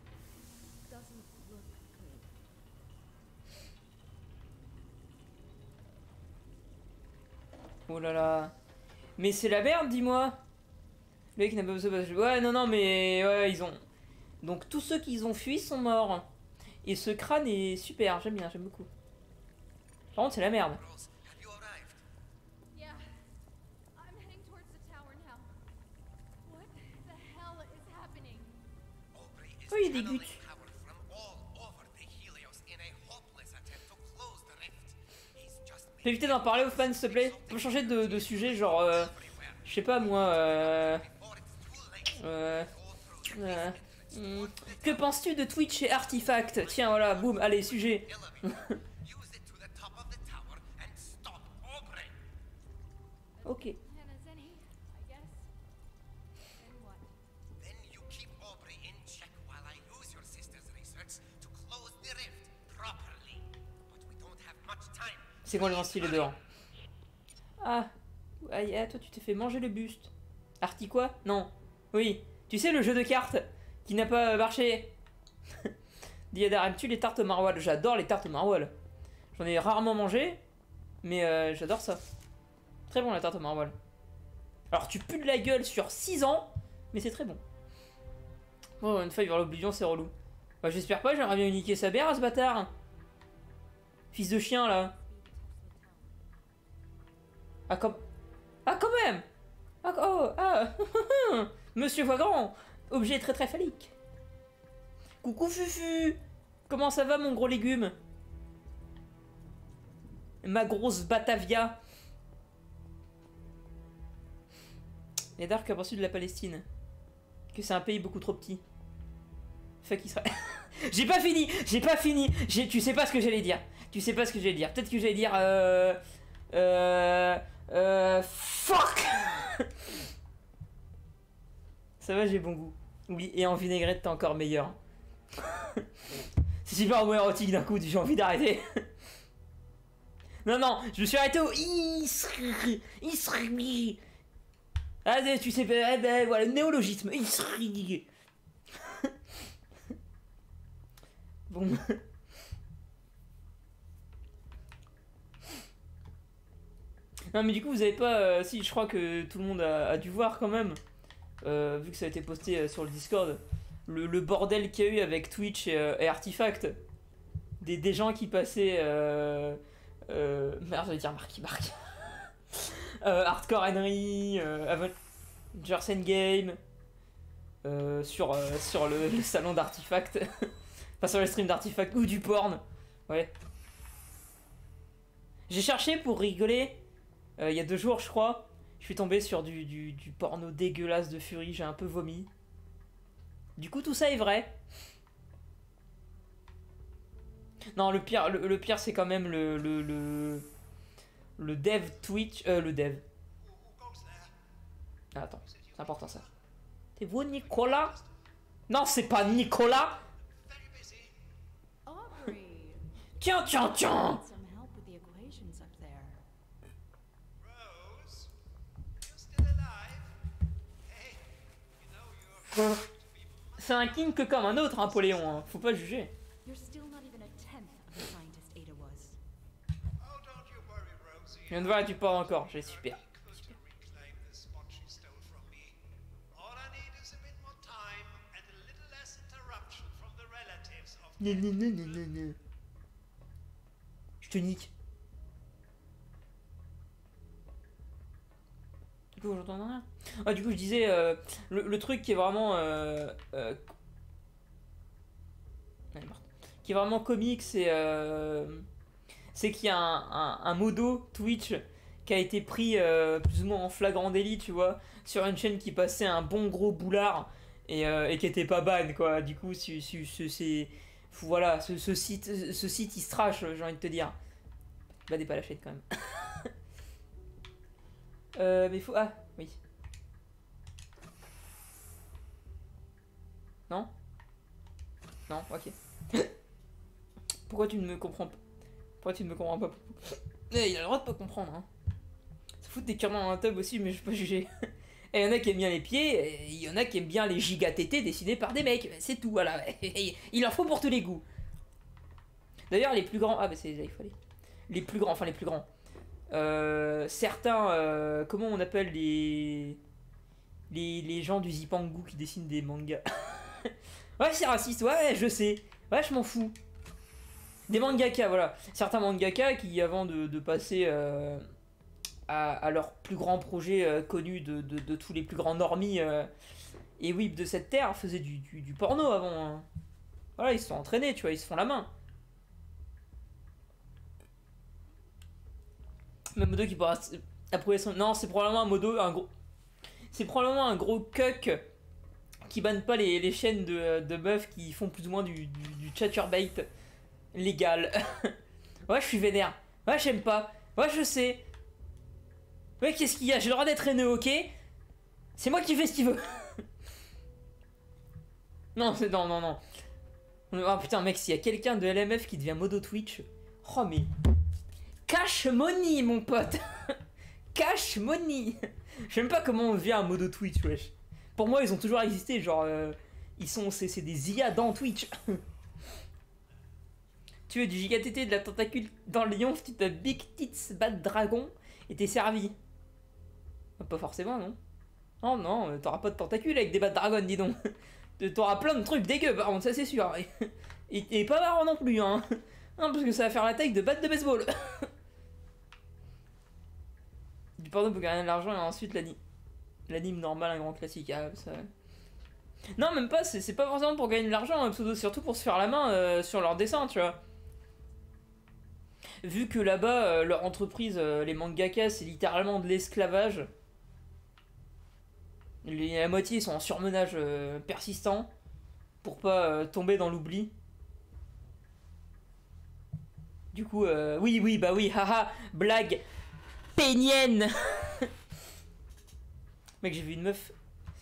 Oh là là. Mais c'est la merde, dis-moi. Le mec n'a pas besoin de... Ouais, non, mais... Ouais, ils ont... Donc tous ceux qui ont fui sont morts. Et ce crâne est super, j'aime bien, j'aime beaucoup. Par contre, c'est la merde. Rose, have you arrived? Yeah. I'm heading towards the tower now. What the hell is happening? Aubrey is Oh, il y a des channeling gouttes. power from all over the Helios in a hopeless attempt to close the rift. He's just Tu peux éviter d'en parler aux fans, s'il te plaît? On peut changer de sujet, genre... je sais pas, moi... Que penses-tu de Twitch et Artifact? Tiens, voilà, boum, allez, sujet. Use it to the top of the tower and stop Aubrey. Ok. Hannah Zenny, I guess. And what? Then you keep Aubrey in check while I use your sister's research to close the rift properly. But we don't have much time. C'est quoi le style dehors? Ah. Aïe, ah, toi tu t'es fait manger le buste. Arti quoi? Non. Oui. Tu sais le jeu de cartes qui n'a pas marché. Diadar, aimes-tu les tartes au maroilles? J'adore les tartes au maroilles. J'en ai rarement mangé, mais j'adore ça. Très bon la tarte au maroilles. Alors tu pues de la gueule sur 6 ans, mais c'est très bon. Oh, une faille vers l'oblivion, c'est relou. Bah j'espère pas, j'aimerais bien niquer sa mère à ce bâtard. Fils de chien là. Ah comme... Ah quand même. Ah oh ah Monsieur Vagrant. Objet très très phallique. Coucou Fufu. Comment ça va mon gros légume? Ma grosse Batavia. Et Dark a reçu de la Palestine. Que c'est un pays beaucoup trop petit. Fuck Israël. J'ai pas fini. Tu sais pas ce que j'allais dire. Peut-être que j'allais dire... Fuck. Ça va, j'ai bon goût. Oui, et en vinaigrette, t'es encore meilleur. C'est super homoérotique d'un coup, j'ai envie d'arrêter. Non, je me suis arrêté au Isri. Ah, tu sais, voilà, le néologisme. Isri. Bon. Non, mais du coup, vous avez pas... si, je crois que tout le monde a dû voir quand même. Vu que ça a été posté sur le Discord, le bordel qu'il y a eu avec Twitch et Artifact, des gens qui passaient merde, j'allais dire Marky Mark. Hardcore Henry, Avengers Endgame, sur le salon d'Artifact, enfin sur le stream d'Artifact, ou du porn, ouais. J'ai cherché pour rigoler, il y a 2 jours je crois. Je suis tombé sur du porno dégueulasse de Fury, j'ai un peu vomi. Du coup, tout ça est vrai. Non, le pire c'est quand même le dev Twitch... le dev. Ah, attends, c'est important ça. C'est vous Nicolas? Non, c'est pas Nicolas. Aubrey. Tiens. Some help with the equations up there. Rose, you're still alive? Hey, you know you're C'est un king que comme un autre, hein, Poléon, hein. Faut pas juger. You're still not even a tenth of the scientist Ada was. Oh, don't you worry, Rosie. Je viens de voir, tu parles encore, j'ai super. Equal to reclaim the spot she stole from me. All I need is a bit more time and a little less interruption from the relatives of Non. Je te nique. Du coup, j'entends rien. Ah, du coup, je disais, le truc qui est vraiment... Elle est morte. Qui est vraiment comique, c'est qu'il y a un modo Twitch qui a été pris plus ou moins en flagrant délit, tu vois, sur une chaîne qui passait un bon gros boulard et qui était pas ban, quoi. Du coup, voilà, ce site, il se trash, j'ai envie de te dire. Badez pas la chaîne quand même. Mais faut. Ah, oui. Non? Non, ok. Pourquoi tu ne me comprends pas? Pourquoi tu ne me comprends pas? Il a le droit de pas comprendre, hein. Ça fout des curements dans un tub aussi, mais je peux pas juger. Et il y en a qui aiment bien les pieds, et il y en a qui aiment bien les giga tétés dessinés par des mecs. C'est tout, voilà. Il en faut pour tous les goûts. D'ailleurs, les plus grands. Ah, bah c'est là, il fallait. Les plus grands, enfin les plus grands. Certains. Comment on appelle les gens du Zipangu qui dessinent des mangas? Ouais, c'est raciste, ouais, je sais. Ouais, je m'en fous. Des mangaka, voilà. Certains mangaka qui, avant de passer à leur plus grand projet connu de tous les plus grands normies et whip de cette terre, faisaient du porno avant. Hein. Voilà, ils se sont entraînés, tu vois, ils se font la main. Même Modo qui pourra approuver son. Non, c'est probablement un Modo, un gros. C'est probablement un gros cuck qui banne pas les chaînes de meufs qui font plus ou moins du chatterbait légal. Ouais, je suis vénère. Ouais, j'aime pas. Ouais, je sais. Ouais, qu'est-ce qu'il y a? J'ai le droit d'être haineux, ok? C'est moi qui fais ce qu'il veut. Non, c'est non, non, non. Oh putain, mec, s'il y a quelqu'un de LMF qui devient modo Twitch. Oh, mais. Cash money, mon pote. Cash money. Je sais même pas comment on devient un modo Twitch, wesh. Pour moi, ils ont toujours existé, genre. C'est des IA dans Twitch. Tu veux du giga-tété, de la tentacule dans le lion, tu tapes Big Tits Bad Dragon et t'es servi. Pas forcément, non. Oh non, t'auras pas de tentacules avec des Bad Dragon, dis donc. T'auras plein de trucs dégueux, par contre, ça c'est sûr. Et pas marrant non plus, hein. Non, parce que ça va faire la taille de batte de baseball. Du porno pour gagner de l'argent et ensuite l'anime normal, un grand classique. Ah, ça... Non, même pas, c'est pas forcément pour gagner de l'argent, hein, surtout pour se faire la main sur leur dessin, tu vois. Vu que là-bas, leur entreprise, les mangakas, c'est littéralement de l'esclavage. La moitié sont en surmenage persistant pour pas tomber dans l'oubli. Du coup, oui, bah oui, haha, blague pénienne. Mec, j'ai vu une meuf.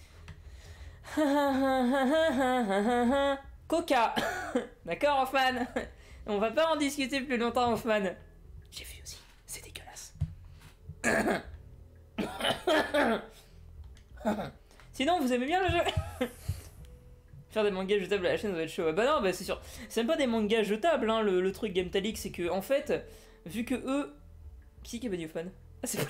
Coca. D'accord, Hoffman. On va pas en discuter plus longtemps, Hoffman. J'ai vu aussi, c'est dégueulasse. Sinon, vous aimez bien le jeu? Faire des mangas jetables à la chaîne, ça va être chaud. Bah non, bah c'est sûr. C'est même pas des mangas jetables, hein, le truc GameTalix, c'est que, en fait, vu que eux... Qui a banni Hoffman? Ah, c'est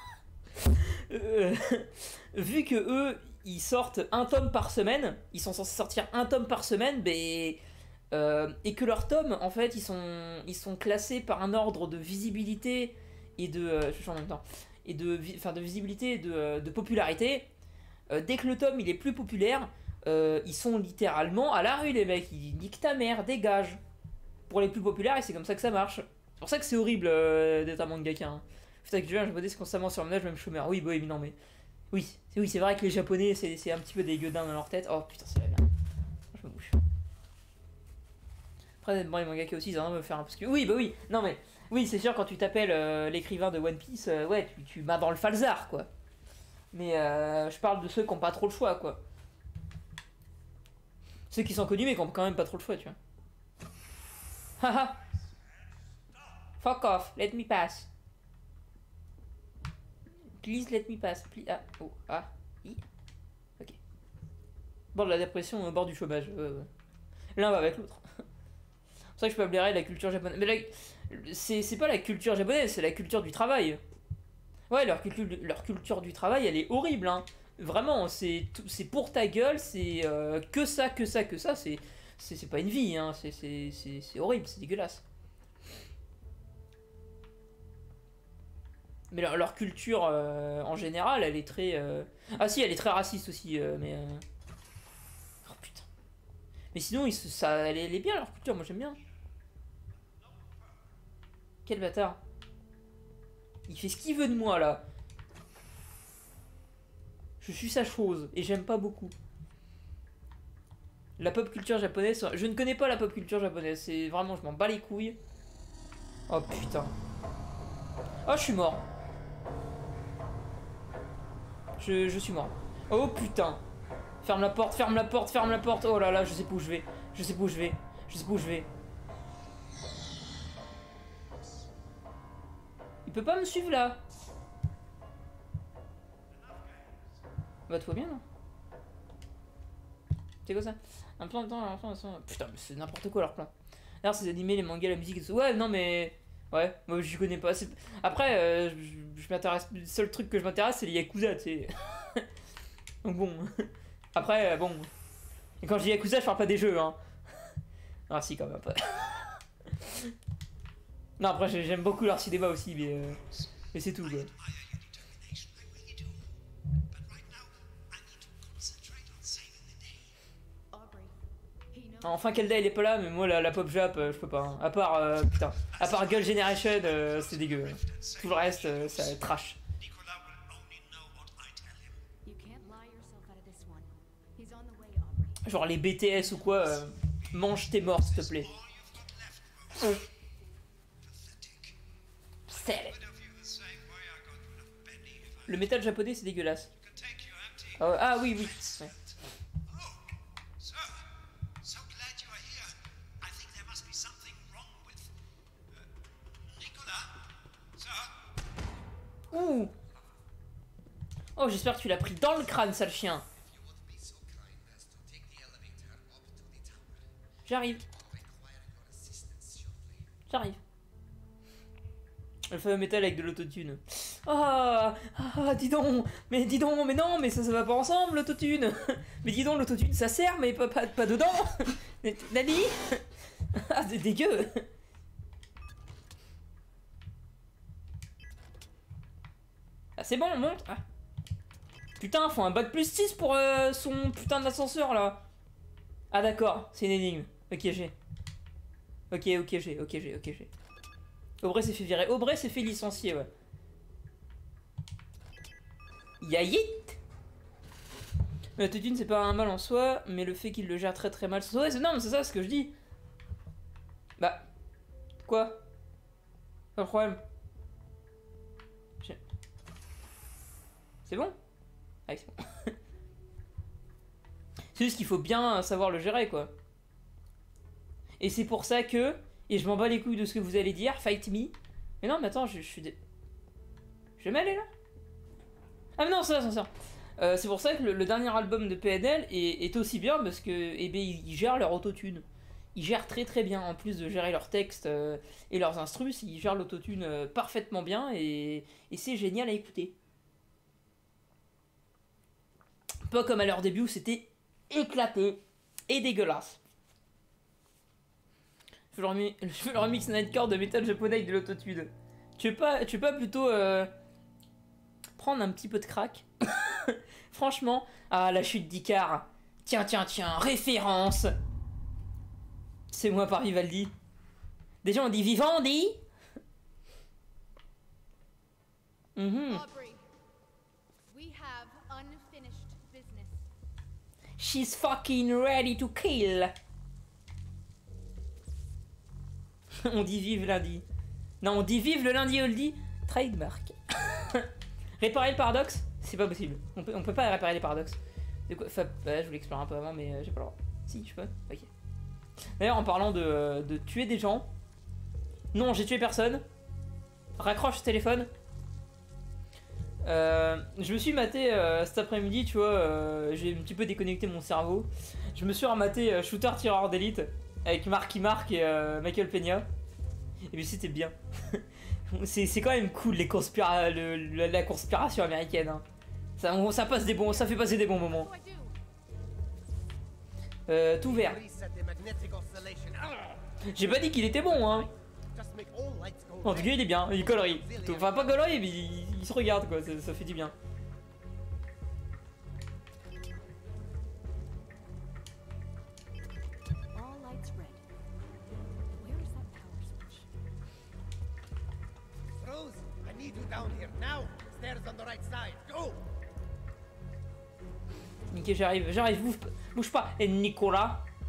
vu que eux, ils sortent un tome par semaine, ils sont censés sortir un tome par semaine, et que leurs tomes, en fait, ils sont classés par un ordre de visibilité et de... je change en même temps. Et de visibilité et de popularité. Dès que le tome, il est plus populaire, ils sont littéralement à la rue, les mecs. Ils niquent ta mère, dégage. Pour les plus populaires, et c'est comme ça que ça marche. C'est pour ça que c'est horrible d'être un mangaka. Hein. Putain, que je viens, je me dis constamment sur le ménage, même chômeur. Oui, bah oui, mais non, mais... Oui, c'est vrai que les japonais, c'est un petit peu des gueudins dans leur tête. Oh putain, c'est bien. Je me bouge. Après, bon, les mangaka aussi, ils ont me faire un... Parce que... Oui, bah oui, non mais... Oui, c'est sûr, quand tu t'appelles l'écrivain de One Piece, ouais, tu vas dans le falzar, quoi. Mais je parle de ceux qui n'ont pas trop le choix, quoi. Ceux qui sont connus, mais qui n'ont quand même pas trop le choix, tu vois. Haha. Fuck off, let me pass. Please let me pass. Please... Ah, oh, ah, i. Ok. Bon, de la dépression au bord du chômage. L'un va avec l'autre. C'est pour ça que je peux blairer la culture japonaise. Mais là, c'est pas la culture japonaise, c'est la culture du travail. Ouais, leur culture du travail, elle est horrible, hein. Vraiment, c'est pour ta gueule, c'est que ça. C'est pas une vie, hein. C'est horrible, c'est dégueulasse. Mais leur culture, en général, elle est très... Ah si, elle est très raciste aussi, mais... Oh putain. Mais sinon, elle est bien, leur culture, moi j'aime bien. Quel bâtard. Il fait ce qu'il veut de moi, là. Je suis sa chose, et j'aime pas beaucoup. La pop culture japonaise, je ne connais pas la pop culture japonaise, c'est vraiment, je m'en bats les couilles. Oh putain. Oh, je suis mort. Je suis mort. Oh putain. Ferme la porte, ferme la porte, ferme la porte. Oh là là, je sais pas où je vais. Je sais pas où je vais. Je sais pas où je vais. Il peut pas me suivre là. Bah tout va bien non? C'est quoi ça? Un plan de temps, un plan. Putain mais c'est n'importe quoi leur plan. D'ailleurs ces animés, les mangas, la musique et tout. Ouais non mais... Ouais, moi je connais pas. Après, je m'intéresse... Le seul truc que je m'intéresse c'est les Yakuza, tu sais. Donc bon. Après, bon. Et quand je dis Yakuza, je parle pas des jeux, hein. Ah si quand même pas. Non après j'aime beaucoup leur cinéma aussi, mais c'est tout quoi. Enfin Kelda il est pas là, mais moi la pop jap je peux pas. Hein. À part putain, à part Girl Generation c'est dégueu. Tout le reste ça trash. Genre les BTS ou quoi, mange tes morts s'il te plaît. Le métal japonais c'est dégueulasse. Ah oui oui. Ouais. Ouh. Oh j'espère que tu l'as pris dans le crâne sale chien. J'arrive. J'arrive. Le fameux métal avec de l'autotune. Ah, dis donc, mais non, mais ça va pas ensemble l'autotune. Mais dis donc, l'autotune ça sert, mais pas dedans. Nani. Ah, c'est dégueu. Ah, c'est bon, on monte. Ah. Putain, faut un bac plus 6 pour son putain d'ascenseur là. Ah, d'accord, c'est une énigme. Ok, j'ai. Ok, j'ai. Aubrey s'est fait virer. Aubrey s'est fait licencier, ouais. Yaït. L'autotune c'est pas un mal en soi, mais le fait qu'il le gère très très mal. Ouais, non, mais c'est ça ce que je dis. Bah. Quoi? Pas de problème. C'est bon? Ah, c'est bon. C'est juste qu'il faut bien savoir le gérer, quoi. Et c'est pour ça que... Et je m'en bats les couilles de ce que vous allez dire, fight me. Mais non, mais attends, je suis... Je vais m'aller, là? Ah mais non, c'est ça. C'est pour ça que le dernier album de PNL est aussi bien, parce que ils gèrent leur autotune. Ils gèrent très très bien, en plus de gérer leurs textes et leurs instrus, ils gèrent l'autotune parfaitement bien, et c'est génial à écouter. Pas comme à leur début où c'était éclaté et dégueulasse. Je fais le remix Nightcore de métal japonais avec de l'autotune. Tu veux pas plutôt prendre un petit peu de crack? Franchement, ah la chute d'Icare. Tiens, référence. C'est moi par Vivaldi. Déjà on dit Vivendi. Aubrey, we have unfinished business. She's fucking ready to kill. On dit vive lundi. Non, on dit vive le lundi oldie. Trademark. Réparer le paradoxe? C'est pas possible. On peut pas réparer les paradoxes. De quoi? Enfin, je voulais explorer un peu avant, mais j'ai pas le droit. Si, je peux. Ok. D'ailleurs, en parlant de tuer des gens. Non, j'ai tué personne. Raccroche ce téléphone. Je me suis maté cet après-midi, tu vois. J'ai un petit peu déconnecté mon cerveau. Je me suis rematé Shooter Tireur d'élite avec Marky Mark et Michael Peña. Et puis c'était bien. C'est quand même cool la conspiration américaine. Hein. Ça passe ça fait passer des bons moments. Tout vert. J'ai pas dit qu'il était bon, hein. En tout cas, il est bien, il collerie. Enfin, pas collerie, mais il se regarde, quoi. Ça fait du bien. Ok, j'arrive, bouge pas. Et Nicolas,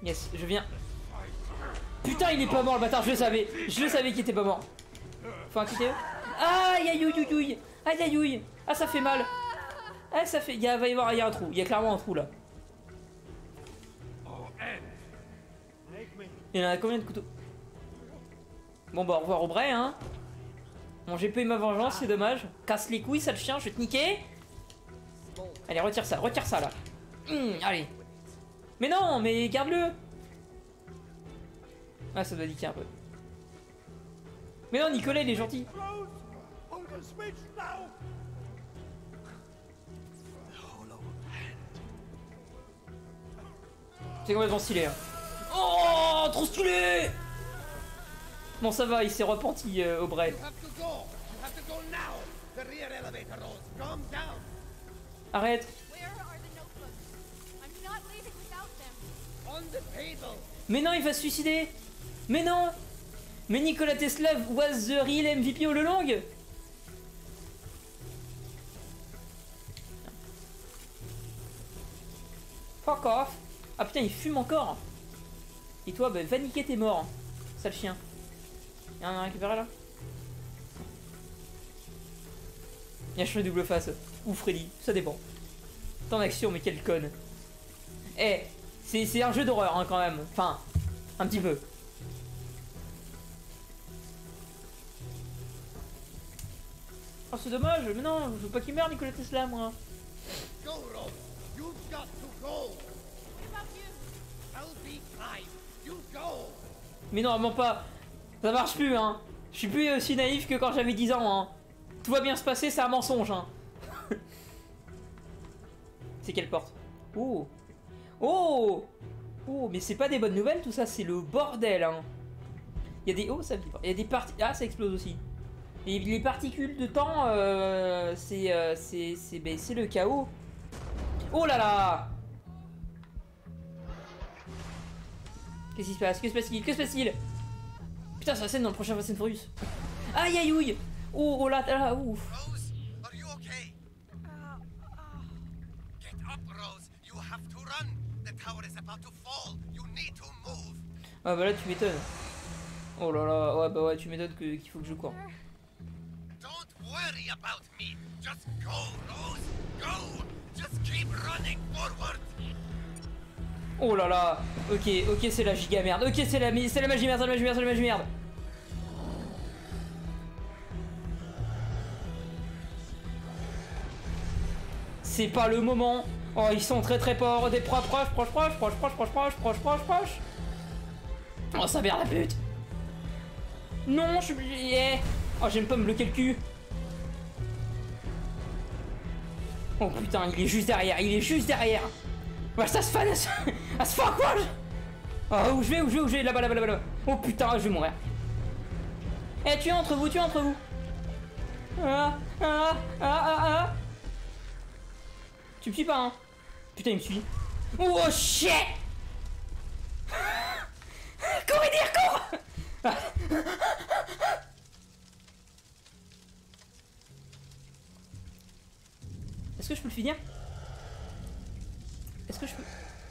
Yes, je viens. Putain, il est pas mort le bâtard, je le savais qu'il était pas mort. Faut un quitter. Aïe aïe aïe aïe aïe aïe aïe. Ah, ça fait mal. Ah, ça fait. Il va y avoir un trou, il y a clairement un trou là. Il y en a combien de couteaux? Bon bah au revoir au bray hein. Bon j'ai pas eu ma vengeance, c'est dommage. Casse les couilles sale chien, je vais te niquer. Allez retire ça là. Allez. Mais non, mais garde-le. Ah ça doit niquer un peu. Mais non Nicolas il est gentil. C'est complètement stylé hein. Oh trop stylé. Bon ça va, il s'est repenti au bray. Arrête. Mais non, il va se suicider. Mais non. Mais Nikola Tesla was the real MVP all along. Fuck off. Ah putain, il fume encore. Et toi, bah va niquer, t'es mort. Sale chien. Y'a un à récupérer là? Y'a cheveux double face. Ou Freddy, ça dépend. T'es en action, mais quelle conne. Eh, c'est un jeu d'horreur hein, quand même. Enfin, un petit peu. Oh, c'est dommage, mais non, je veux pas qu'il meure, Nikola Tesla, moi. Mais non, vraiment pas. Ça marche plus, hein. Je suis plus aussi naïf que quand j'avais 10 ans, hein. Tout va bien se passer, c'est un mensonge, hein. C'est quelle porte? Oh. Oh. Oh, mais c'est pas des bonnes nouvelles, tout ça, c'est le bordel, hein. Il y a des... Oh, ça vibre. Il y a des parties... Ah, ça explose aussi. Et les particules de temps, c'est le chaos. Oh là là. Qu'est-ce qui se passe? Que se passe-t-il? Que se passe-t-il? Putain, c'est la scène dans le prochain Fast and Furious. Aïe aïe aïe. Oh, oh là là, ouf. Rose, are you okay? Get up, Rose. You have to run. The tower is about to fall. You need to move. Ah bah là, tu m'étonnes. Oh là là, ouais bah ouais, tu m'étonnes qu'il faut que je cours. Don't worry about me. Just go, Rose. Go. Just keep running forward. Oh là là. Ok, ok, c'est la giga merde. Ok, c'est la magie merde, c'est la magie merde, c'est la magie merde. C'est pas le moment. Oh, ils sont très très forts. Des proches. Oh, ça merde la pute. Non, je suis... Yeah. Oh, j'aime pas me bloquer le cul. Oh putain, il est juste derrière, il est juste derrière. Ouais, ça se fait, à se faire quoi? Oh, où je vais, là-bas. Oh putain, je vais mourir. Eh, tu es entre vous. Tu me suis pas, hein? Putain, il me suit. Oh shit! Cours! Est-ce que je peux le finir? Est-ce que je peux...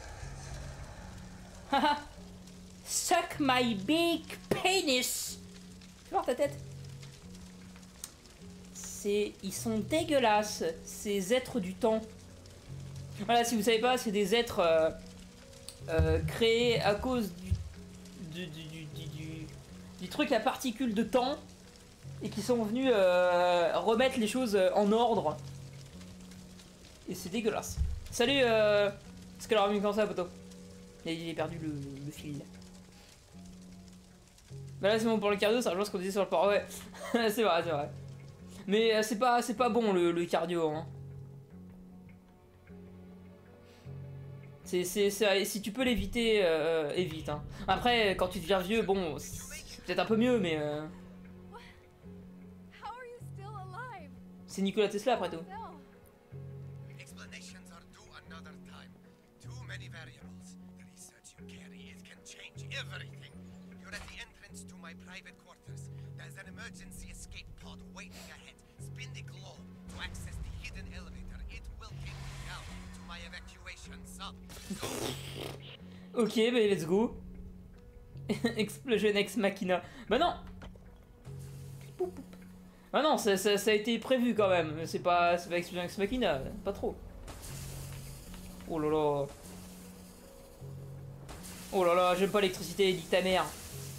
Haha. Suck my big penis. Fais voir ta tête. Ils sont dégueulasses, ces êtres du temps. Voilà, si vous savez pas, c'est des êtres créés à cause du truc à particules de temps et qui sont venus remettre les choses en ordre. Et c'est dégueulasse. Salut, ce qu'elle aura mis comme ça, poteau. Il est perdu le fil. Bah là c'est bon pour le cardio, ça rejoint ce qu'on disait sur le port. Ouais, c'est vrai. Mais c'est pas bon le cardio. Hein. Si tu peux l'éviter, évite. Hein. Après, quand tu deviens vieux, bon, c'est peut-être un peu mieux, mais... C'est Nikola Tesla après tout. Explanations are due another time. Too many variables. The research you carry can change everything. You're at the entrance to my private quarters. There's an emergency escape pod waiting ahead. Spin the globe to access the hidden elevator. It will take you down to my evacuation sub. Ok, bah let's go. Explosion ex machina. Bah non. Bah non, ça a été prévu quand même. C'est pas explosion ex machina, pas trop. Oh là là. Oh là là, j'aime pas l'électricité, dit ta mère.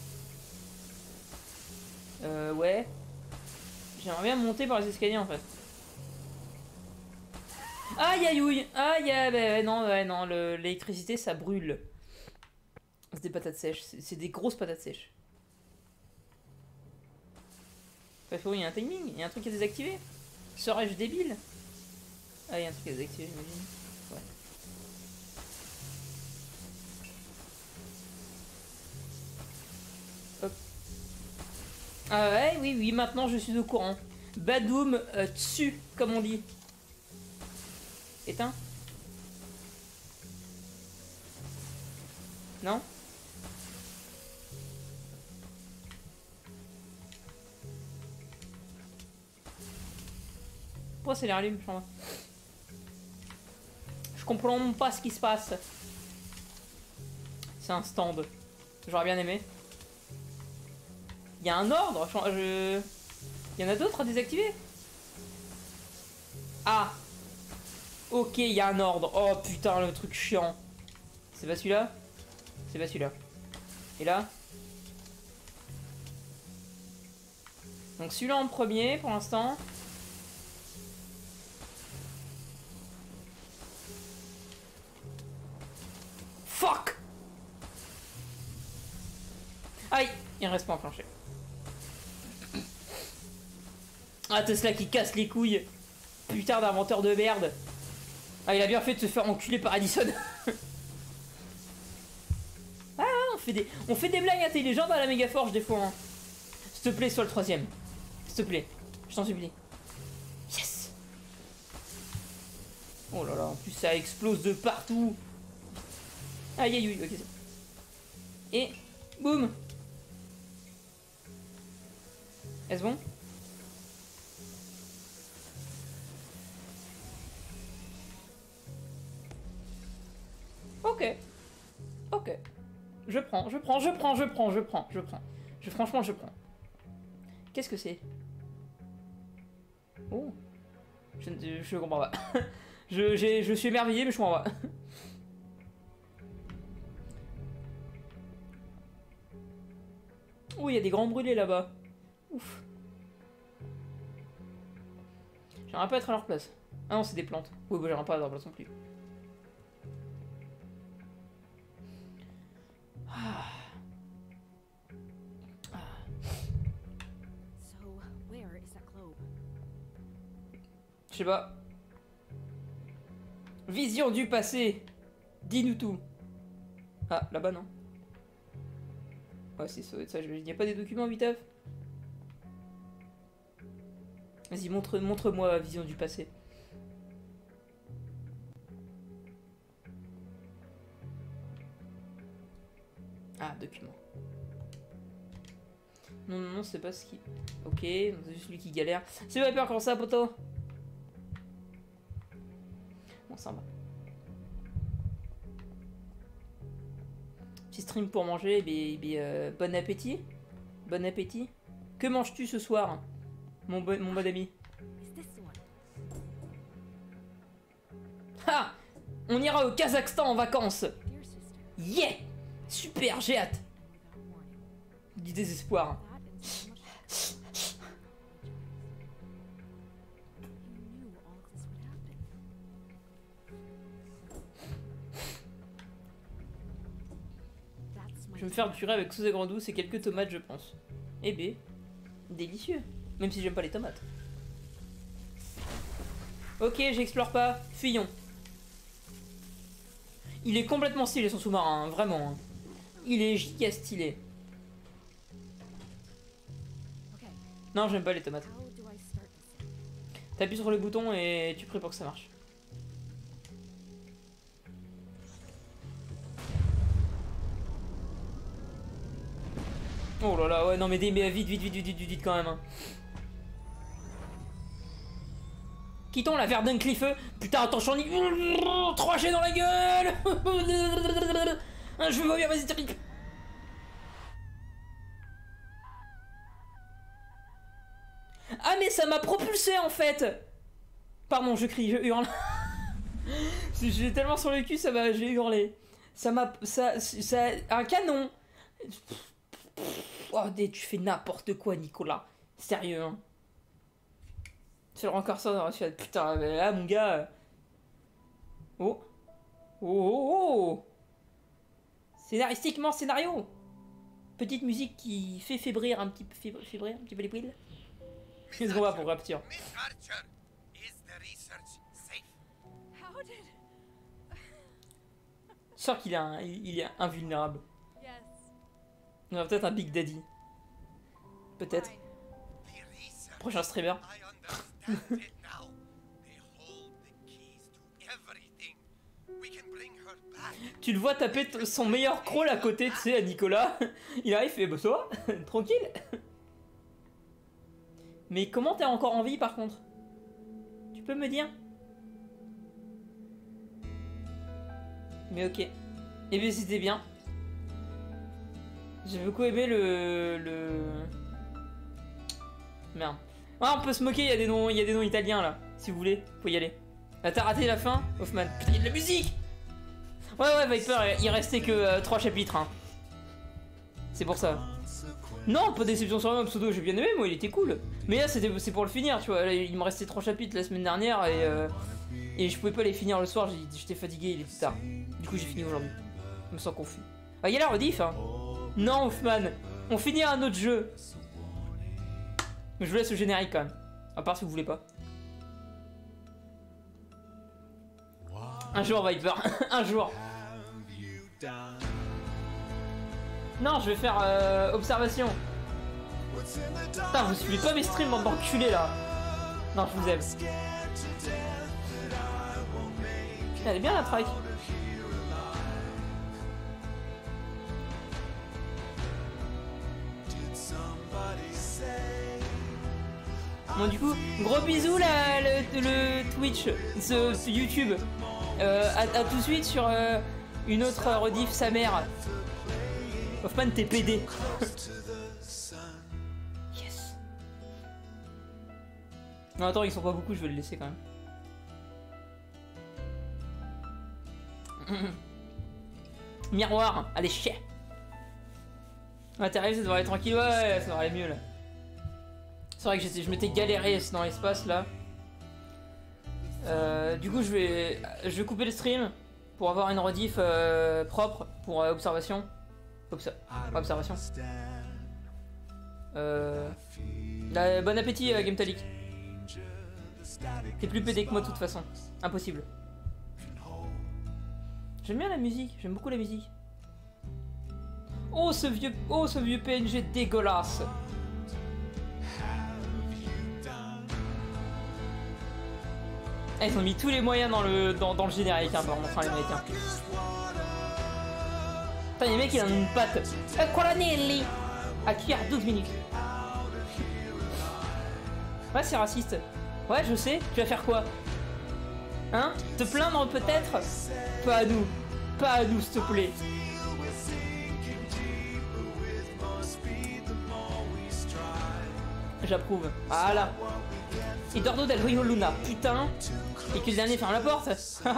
Ouais. J'aimerais bien monter par les escaliers en fait. Aïe aïe ouille. Aïe aïe, ouais, non, l'électricité ça brûle. C'est des patates sèches, c'est des grosses patates sèches. Bref, il y a un timing, il y a un truc à désactiver. Serais-je débile? Ah, il y a un truc à désactiver, j'imagine. Ouais. Hop. Ah ouais, oui, maintenant je suis au courant. Badoum, tsu, comme on dit. Éteins. Non? Pourquoi ça les rallume? Je comprends pas ce qui se passe. C'est un stand. J'aurais bien aimé. Il y a un ordre. Il y en a d'autres à désactiver? Ah. Ok, il y a un ordre. Oh putain, le truc chiant. C'est pas celui-là? C'est pas celui-là. Et là? Donc celui-là en premier pour l'instant. Fuck! Aïe! Il reste pas enclenché. Ah, Tesla qui casse les couilles. Putain d'inventeur de merde. Ah, il a bien fait de se faire enculer par Addison. Ah, on fait des blagues intelligentes à la méga forge des fois. Hein. S'il te plaît, sois le troisième. S'il te plaît. Je t'en supplie. Yes! Oh là là, en plus ça explose de partout. Aïe aïe aïe, ok. Et boum. Est-ce bon? Ok. Ok. Je prends. Franchement, je prends. Qu'est-ce que c'est? Oh. Je comprends pas. je suis émerveillé, mais je comprends pas. Oh, il y a des grands brûlés là-bas. Ouf. J'aimerais pas être à leur place. Ah non, c'est des plantes. Oui, bah j'aimerais pas être à leur place non plus. Ah. Ah. Je sais pas. Vision du passé. Dis-nous tout. Ah, là-bas, non. Ouais, c'est ça. Il n'y a pas des documents, Viteuf? Vas-y, montre-moi Vision du passé. Ah, document. Non, c'est pas ce qui... Ok, c'est juste lui qui galère. C'est pas peur comme ça, poto. Bon, ça va. Petit stream pour manger, bon appétit. Bon appétit. Que manges-tu ce soir, mon bon ami? Ah! On ira au Kazakhstan en vacances. Yeah! Super, j'ai hâte. Du désespoir. Je vais me faire du purée avec sauce à douce et quelques tomates, je pense. Eh ben, délicieux. Même si j'aime pas les tomates. Ok, j'explore pas. Fuyons. Il est complètement stylé son sous-marin, hein, vraiment. Hein. Il est giga stylé. Non, j'aime pas les tomates. T'appuies sur le bouton et tu pries pour que ça marche. Oh là là, ouais, non mais vite quand même. Hein. Quittons la Verdunklife. Putain, attention, 3G dans la gueule. Je veux vomir, vas-y, Tariq. Ah mais ça m'a propulsé en fait. Pardon, je crie, je hurle. J'ai tellement sur le cul, j'ai hurlé. Ça m'a... Ça... Un canon. Oh, tu fais n'importe quoi, Nicolas. Sérieux, hein. Faire encore ça, putain, là, mon gars... Oh. Oh, oh, oh. Scénaristiquement, scénario. Petite musique qui fait fébrir un petit peu les poils. Qu'est-ce qu'on va pour Rapture? Miss Archer, is the research safe? How did... Je sens qu'il est invulnérable. Yes. On a peut-être un Big Daddy. Peut-être. Fine. The research. Prochain streamer. I understand it now. They hold the keys to everything. We can bring her back. Tu le vois taper son meilleur crawl à côté, tu sais, à Nicolas. Il arrive, il fait, bah ça va, tranquille. Mais comment t'es encore en vie par contre? Tu peux me dire? Mais ok. Eh bien c'était bien. J'ai beaucoup aimé Merde. Ouais, on peut se moquer, il y a des noms italiens là. Si vous voulez, faut y aller. Ah, t'as raté la fin, Hoffman. Putain, il y a de la musique. Ouais, Viper, il restait que 3 chapitres. Hein. C'est pour ça. Non, pas déception sur moi, Pseudo, j'ai bien aimé, moi il était cool. Mais là c'est pour le finir, tu vois. Là, il me restait 3 chapitres la semaine dernière et je pouvais pas les finir le soir, j'étais fatigué, il était tard. Du coup j'ai fini aujourd'hui. Je me sens confus. Ah, il y a la rediff, hein. Non, Hoffman, on finit un autre jeu. Mais je vous laisse le générique quand même. À part si vous voulez pas. Un jour, Viper, un jour. Non, je vais faire observation. Putain, vous suivez pas mes streams, bande d'enculés là. Non, je vous aime. Elle est bien la track. Bon, du coup, gros bisous là, le Twitch, ce YouTube. À tout de suite sur une autre rediff, sa mère. Hoffman, t'es PD. Yes. Non, attends, ils sont pas beaucoup, je vais le laisser quand même. Miroir, allez, chier. Ouais, t'arrives, ça devrait aller tranquille, ouais, ça devrait aller mieux là. C'est vrai que je m'étais galéré dans l'espace là. Du coup, je vais couper le stream pour avoir une rediff propre pour observation. Observation. Bon appétit, Gametalik. T'es plus pédé que moi de toute façon. Impossible. J'aime bien la musique, j'aime beaucoup la musique. Oh ce vieux PNG dégueulasse. Ah, ils ont mis tous les moyens dans le générique, hein, pour montrer les mecs. Hein. Putain, les mecs, il en a une patte. Colonelli à cuire 12 minutes. Ouais, c'est raciste. Ouais, je sais. Tu vas faire quoi? Hein? Te plaindre peut-être? Pas à nous. Pas à nous, s'il te plaît. J'approuve. Voilà. Eduardo del Rio Luna. Putain. Et que le dernier ferme la porte.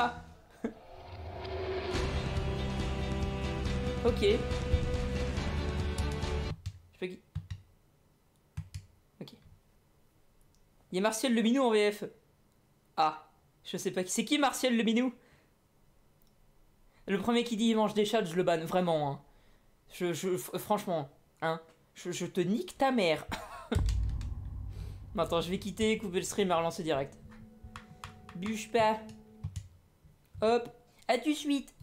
Ok. Je fais qui? Ok. Il y a Martial Leminou en VF. Ah. Je sais pas qui. C'est qui Martial Leminou? Le premier qui dit il mange des chats, je le banne. Vraiment. Hein. Franchement. Hein. Je te nique ta mère. Attends, je vais quitter, couper le stream et relancer direct. Bûche pas. Hop. À tout de suite.